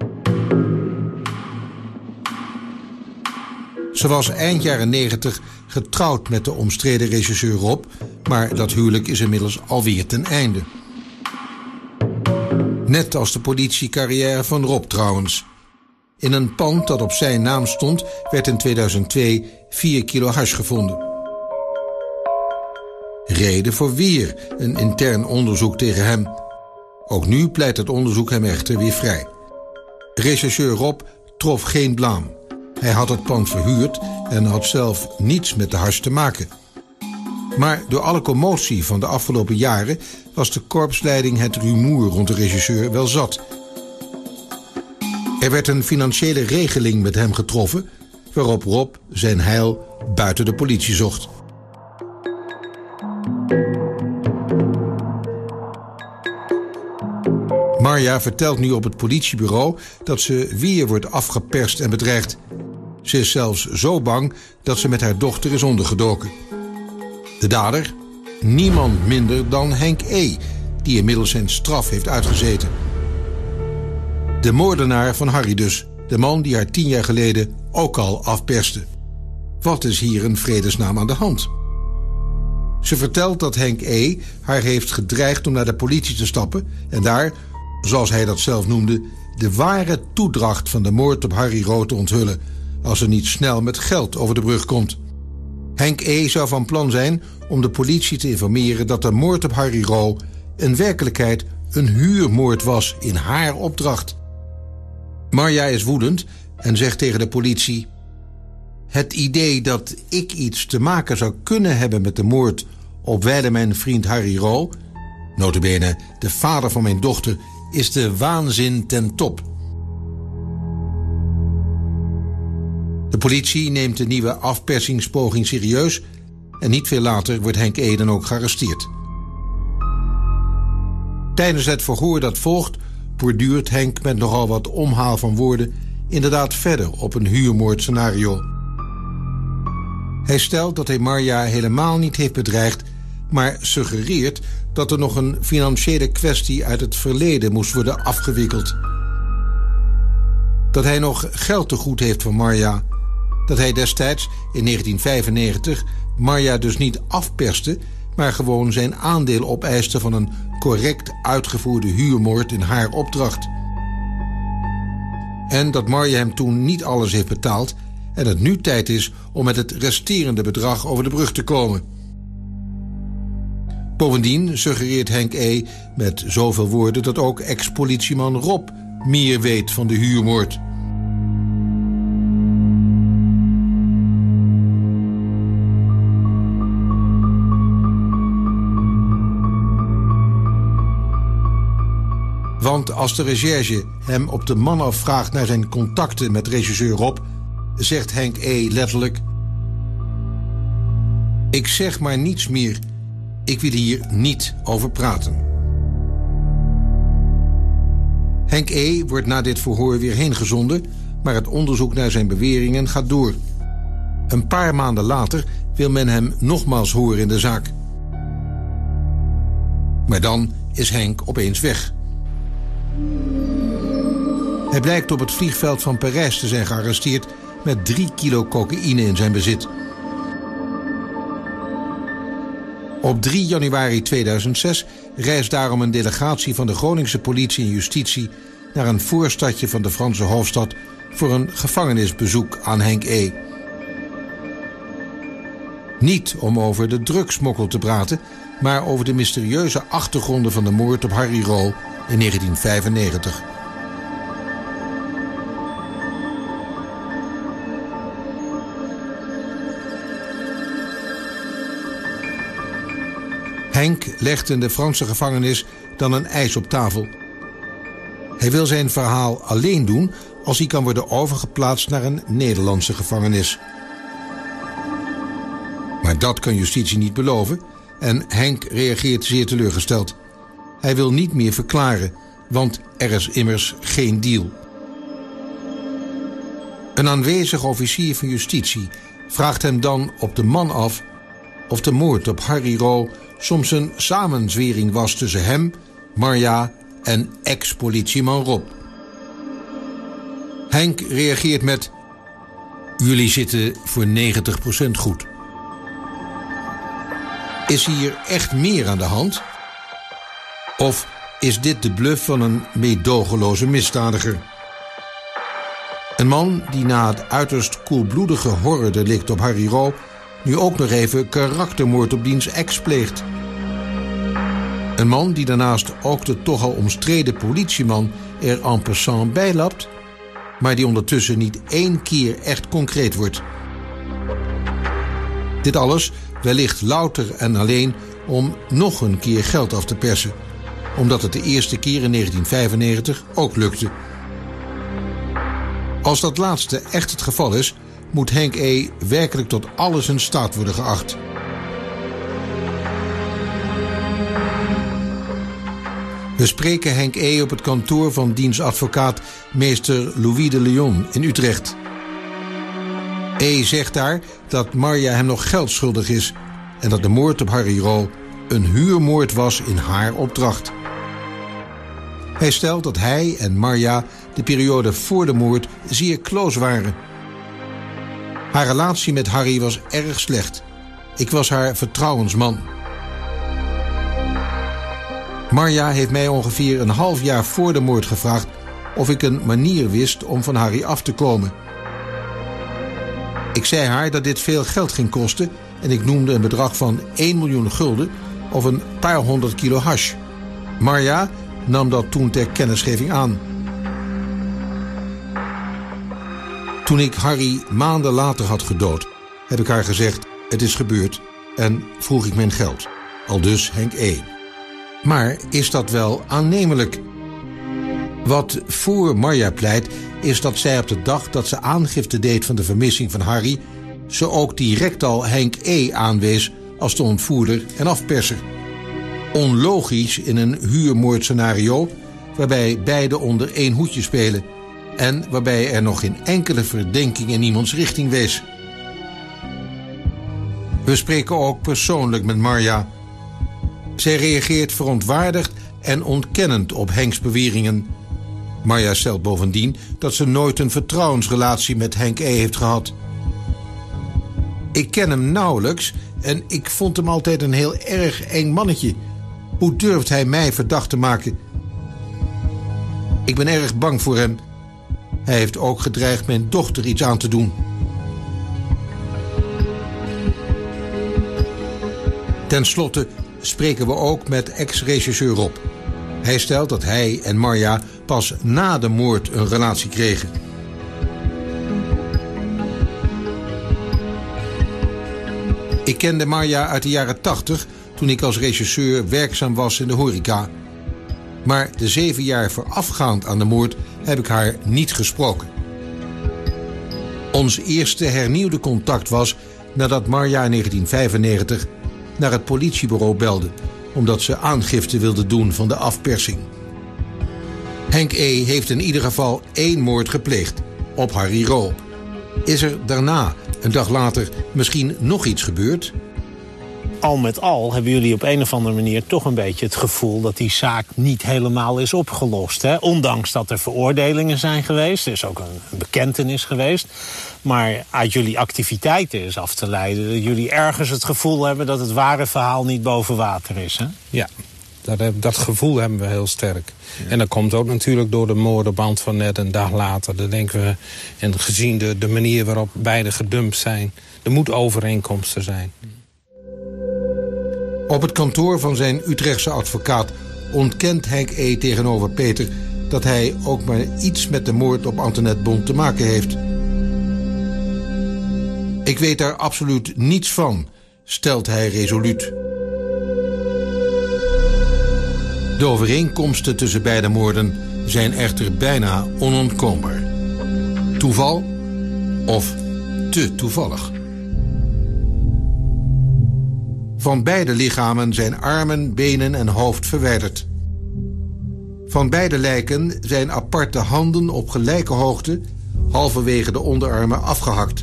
Ze was eind jaren 90 getrouwd met de omstreden regisseur Rob, maar dat huwelijk is inmiddels alweer ten einde. Net als de politiecarrière van Rob trouwens. In een pand dat op zijn naam stond werd in 2002 4 kilo hash gevonden. Reden voor weer een intern onderzoek tegen hem. Ook nu pleit het onderzoek hem echter weer vrij. Rechercheur Rob trof geen blaam. Hij had het pand verhuurd en had zelf niets met de hash te maken. Maar door alle commotie van de afgelopen jaren was de korpsleiding het rumoer rond de regisseur wel zat. Er werd een financiële regeling met hem getroffen, waarop Rob zijn heil buiten de politie zocht. Marja vertelt nu op het politiebureau dat ze weer wordt afgeperst en bedreigd. Ze is zelfs zo bang dat ze met haar dochter is ondergedoken. De dader? Niemand minder dan Henk E., die inmiddels zijn straf heeft uitgezeten. De moordenaar van Harry dus, de man die haar 10 jaar geleden ook al afperste. Wat is hier in vredesnaam aan de hand? Ze vertelt dat Henk E. haar heeft gedreigd om naar de politie te stappen en daar, zoals hij dat zelf noemde, de ware toedracht van de moord op Harry Ro te onthullen, als ze niet snel met geld over de brug komt. Henk E. zou van plan zijn om de politie te informeren dat de moord op Harry Ro in werkelijkheid een huurmoord was in haar opdracht. Marja is woedend en zegt tegen de politie: het idee dat ik iets te maken zou kunnen hebben met de moord op wijlen mijn vriend Harry Ro, nota bene de vader van mijn dochter, is de waanzin ten top. De politie neemt de nieuwe afpersingspoging serieus en niet veel later wordt Henk E. dan ook gearresteerd. Tijdens het verhoor dat volgt borduurt Henk met nogal wat omhaal van woorden inderdaad verder op een huurmoordscenario. Hij stelt dat hij Marja helemaal niet heeft bedreigd, maar suggereert dat er nog een financiële kwestie uit het verleden moest worden afgewikkeld. Dat hij nog geld te goed heeft van Marja. Dat hij destijds, in 1995, Marja dus niet afperste, maar gewoon zijn aandeel opeiste van een correct uitgevoerde huurmoord in haar opdracht. En dat Marja hem toen niet alles heeft betaald en het nu tijd is om met het resterende bedrag over de brug te komen. Bovendien suggereert Henk E. met zoveel woorden dat ook ex-politieman Rob meer weet van de huurmoord. Want als de recherche hem op de man afvraagt naar zijn contacten met regisseur Rob, zegt Henk E. letterlijk: "Ik zeg maar niets meer. Ik wil hier niet over praten." Henk E. wordt na dit verhoor weer heengezonden, maar het onderzoek naar zijn beweringen gaat door. Een paar maanden later wil men hem nogmaals horen in de zaak. Maar dan is Henk opeens weg. Hij blijkt op het vliegveld van Parijs te zijn gearresteerd met 3 kilo cocaïne in zijn bezit. Op 3 januari 2006 reist daarom een delegatie van de Groningse politie en justitie naar een voorstadje van de Franse hoofdstad voor een gevangenisbezoek aan Henk E. Niet om over de drugsmokkel te praten, maar over de mysterieuze achtergronden van de moord op Harry Roo in 1995. Henk legt in de Franse gevangenis dan een eis op tafel. Hij wil zijn verhaal alleen doen als hij kan worden overgeplaatst naar een Nederlandse gevangenis. Maar dat kan justitie niet beloven en Henk reageert zeer teleurgesteld. Hij wil niet meer verklaren, want er is immers geen deal. Een aanwezig officier van justitie vraagt hem dan op de man af of de moord op Harry Roo soms een samenzwering was tussen hem, Marja en ex-politieman Rob. Henk reageert met: "Jullie zitten voor 90% goed." Is hier echt meer aan de hand? Of is dit de bluff van een meedogenloze misdadiger? Een man die na het uiterst koelbloedige horrordelict op Harry Roo nu ook nog even karaktermoord op diens ex pleegt. Een man die daarnaast ook de toch al omstreden politieman er en passant bijlapt, maar die ondertussen niet 1 keer echt concreet wordt. Dit alles wellicht louter en alleen om nog een keer geld af te persen, omdat het de eerste keer in 1995 ook lukte. Als dat laatste echt het geval is, moet Henk E. werkelijk tot alles in staat worden geacht. We spreken Henk E. op het kantoor van diens advocaat meester Louis de Leon in Utrecht. E. zegt daar dat Marja hem nog geld schuldig is en dat de moord op Harry Roo een huurmoord was in haar opdracht. Hij stelt dat hij en Marja de periode voor de moord zeer close waren. Haar relatie met Harry was erg slecht. Ik was haar vertrouwensman. Marja heeft mij ongeveer een half jaar voor de moord gevraagd of ik een manier wist om van Harry af te komen. Ik zei haar dat dit veel geld ging kosten en ik noemde een bedrag van 1 miljoen gulden of een paar 100 kilo hash. Marja nam dat toen ter kennisgeving aan. Toen ik Harry maanden later had gedood, heb ik haar gezegd: het is gebeurd, en vroeg ik mijn geld. Aldus Henk E. Maar is dat wel aannemelijk? Wat voor Marja pleit, is dat zij op de dag dat ze aangifte deed van de vermissing van Harry, ze ook direct al Henk E. aanwees als de ontvoerder en afperser. Onlogisch in een huurmoordscenario waarbij beide onder 1 hoedje spelen en waarbij er nog geen enkele verdenking in iemands richting wees. We spreken ook persoonlijk met Marja. Zij reageert verontwaardigd en ontkennend op Henks beweringen. Marja stelt bovendien dat ze nooit een vertrouwensrelatie met Henk E. heeft gehad. Ik ken hem nauwelijks en ik vond hem altijd een heel erg eng mannetje. Hoe durft hij mij verdacht te maken? Ik ben erg bang voor hem. Hij heeft ook gedreigd mijn dochter iets aan te doen. Ten slotte spreken we ook met ex-rechercheur Rob. Hij stelt dat hij en Marja pas na de moord een relatie kregen. Ik kende Marja uit de jaren 80 toen ik als rechercheur werkzaam was in de horeca. Maar de 7 jaar voorafgaand aan de moord heb ik haar niet gesproken. Ons eerste hernieuwde contact was nadat Marja in 1995 naar het politiebureau belde, omdat ze aangifte wilde doen van de afpersing. Henk E. heeft in ieder geval 1 moord gepleegd, op Harry Ro. Is er daarna, een dag later, misschien nog iets gebeurd? Al met al hebben jullie op een of andere manier toch een beetje het gevoel dat die zaak niet helemaal is opgelost. Hè? Ondanks dat er veroordelingen zijn geweest, er is ook een bekentenis geweest. Maar uit jullie activiteiten is af te leiden dat jullie ergens het gevoel hebben dat het ware verhaal niet boven water is. Hè? Ja, dat gevoel hebben we heel sterk. Ja. En dat komt ook natuurlijk door de moord op Antoinette een dag later. Dan denken we, en gezien de manier waarop beide gedumpt zijn, er moet overeenkomsten zijn. Op het kantoor van zijn Utrechtse advocaat ontkent Henk E. tegenover Peter dat hij ook maar iets met de moord op Antoinette Bond te maken heeft. Ik weet daar absoluut niets van, stelt hij resoluut. De overeenkomsten tussen beide moorden zijn echter bijna onontkoombaar. Toeval of te toevallig? Van beide lichamen zijn armen, benen en hoofd verwijderd. Van beide lijken zijn aparte handen op gelijke hoogte, halverwege de onderarmen, afgehakt.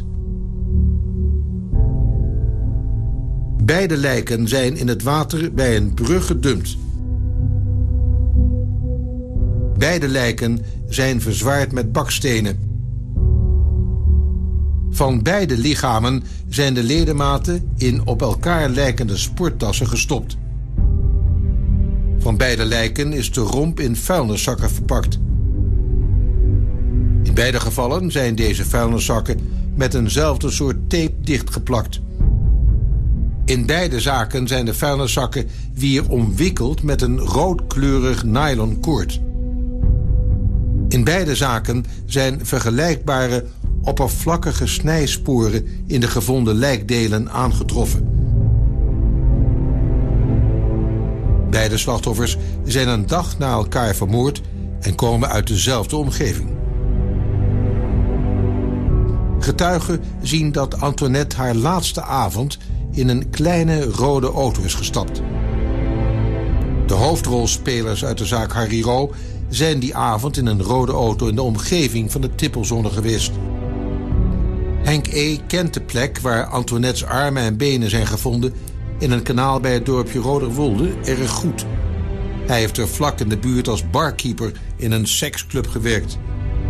Beide lijken zijn in het water bij een brug gedumpt. Beide lijken zijn verzwaard met bakstenen. Van beide lichamen zijn de ledematen in op elkaar lijkende sporttassen gestopt. Van beide lijken is de romp in vuilniszakken verpakt. In beide gevallen zijn deze vuilniszakken met eenzelfde soort tape dichtgeplakt. In beide zaken zijn de vuilniszakken weer omwikkeld met een roodkleurig nylon koord. In beide zaken zijn vergelijkbare oppervlakkige snijsporen in de gevonden lijkdelen aangetroffen. Beide slachtoffers zijn een dag na elkaar vermoord en komen uit dezelfde omgeving. Getuigen zien dat Antoinette haar laatste avond in een kleine rode auto is gestapt. De hoofdrolspelers uit de zaak Harry Ro zijn die avond in een rode auto in de omgeving van de Tippelzone geweest. Henk E. kent de plek waar Antoinette's armen en benen zijn gevonden in een kanaal bij het dorpje Roderwolde erg goed. Hij heeft er vlak in de buurt als barkeeper in een seksclub gewerkt.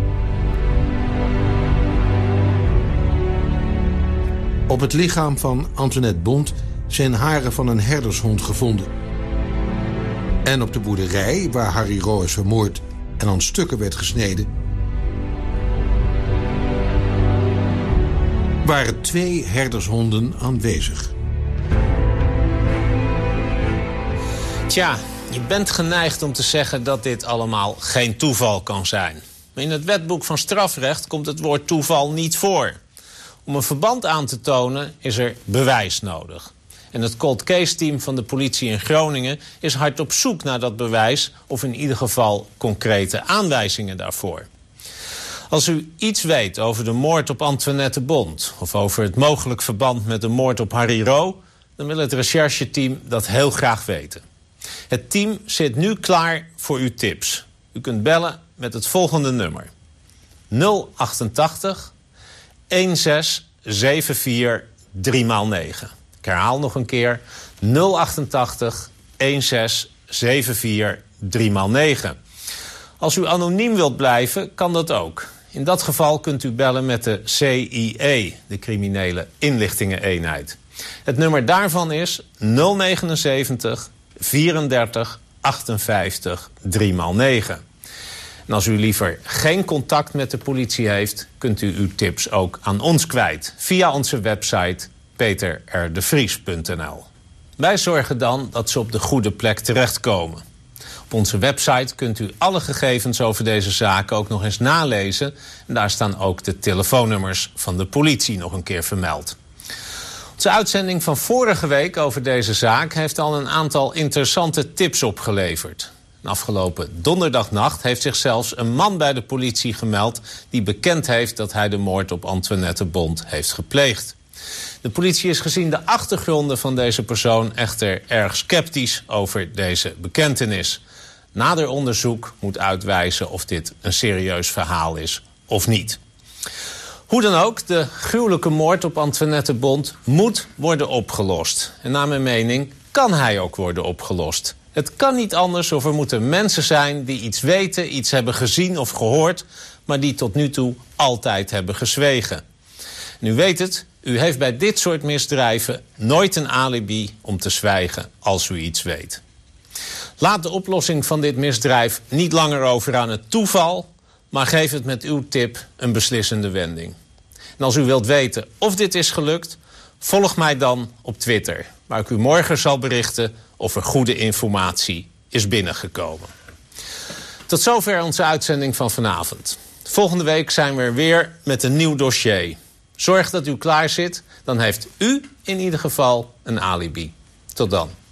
Op het lichaam van Antoinette Bond zijn haren van een herdershond gevonden. En op de boerderij waar Harry Ro is vermoord en aan stukken werd gesneden, waren 2 herdershonden aanwezig. Tja, je bent geneigd om te zeggen dat dit allemaal geen toeval kan zijn. Maar in het wetboek van strafrecht komt het woord toeval niet voor. Om een verband aan te tonen is er bewijs nodig. En het cold case team van de politie in Groningen is hard op zoek naar dat bewijs, of in ieder geval concrete aanwijzingen daarvoor. Als u iets weet over de moord op Antoinette Bond of over het mogelijk verband met de moord op Harry Ro, dan wil het rechercheteam dat heel graag weten. Het team zit nu klaar voor uw tips. U kunt bellen met het volgende nummer: 088 1674 3x9. Ik herhaal nog een keer: 088 1674 3x9. Als u anoniem wilt blijven, kan dat ook. In dat geval kunt u bellen met de CIE, de Criminele Inlichtingeneenheid. Het nummer daarvan is 079 34 58 3x9. En als u liever geen contact met de politie heeft, kunt u uw tips ook aan ons kwijt via onze website peterrdevries.nl. Wij zorgen dan dat ze op de goede plek terechtkomen. Op onze website kunt u alle gegevens over deze zaken ook nog eens nalezen. En daar staan ook de telefoonnummers van de politie nog een keer vermeld. Onze uitzending van vorige week over deze zaak heeft al een aantal interessante tips opgeleverd. Afgelopen donderdagnacht heeft zich zelfs een man bij de politie gemeld die bekend heeft dat hij de moord op Antoinette Bond heeft gepleegd. De politie is gezien de achtergronden van deze persoon echter erg sceptisch over deze bekentenis. Nader onderzoek moet uitwijzen of dit een serieus verhaal is of niet. Hoe dan ook, de gruwelijke moord op Antoinette Bond moet worden opgelost. En naar mijn mening kan hij ook worden opgelost. Het kan niet anders of er moeten mensen zijn die iets weten, iets hebben gezien of gehoord, maar die tot nu toe altijd hebben gezwegen. En u weet het, u heeft bij dit soort misdrijven nooit een alibi om te zwijgen als u iets weet. Laat de oplossing van dit misdrijf niet langer over aan het toeval, maar geef het met uw tip een beslissende wending. En als u wilt weten of dit is gelukt, volg mij dan op Twitter, waar ik u morgen zal berichten of er goede informatie is binnengekomen. Tot zover onze uitzending van vanavond. Volgende week zijn we er weer met een nieuw dossier. Zorg dat u klaar zit, dan heeft u in ieder geval een alibi. Tot dan.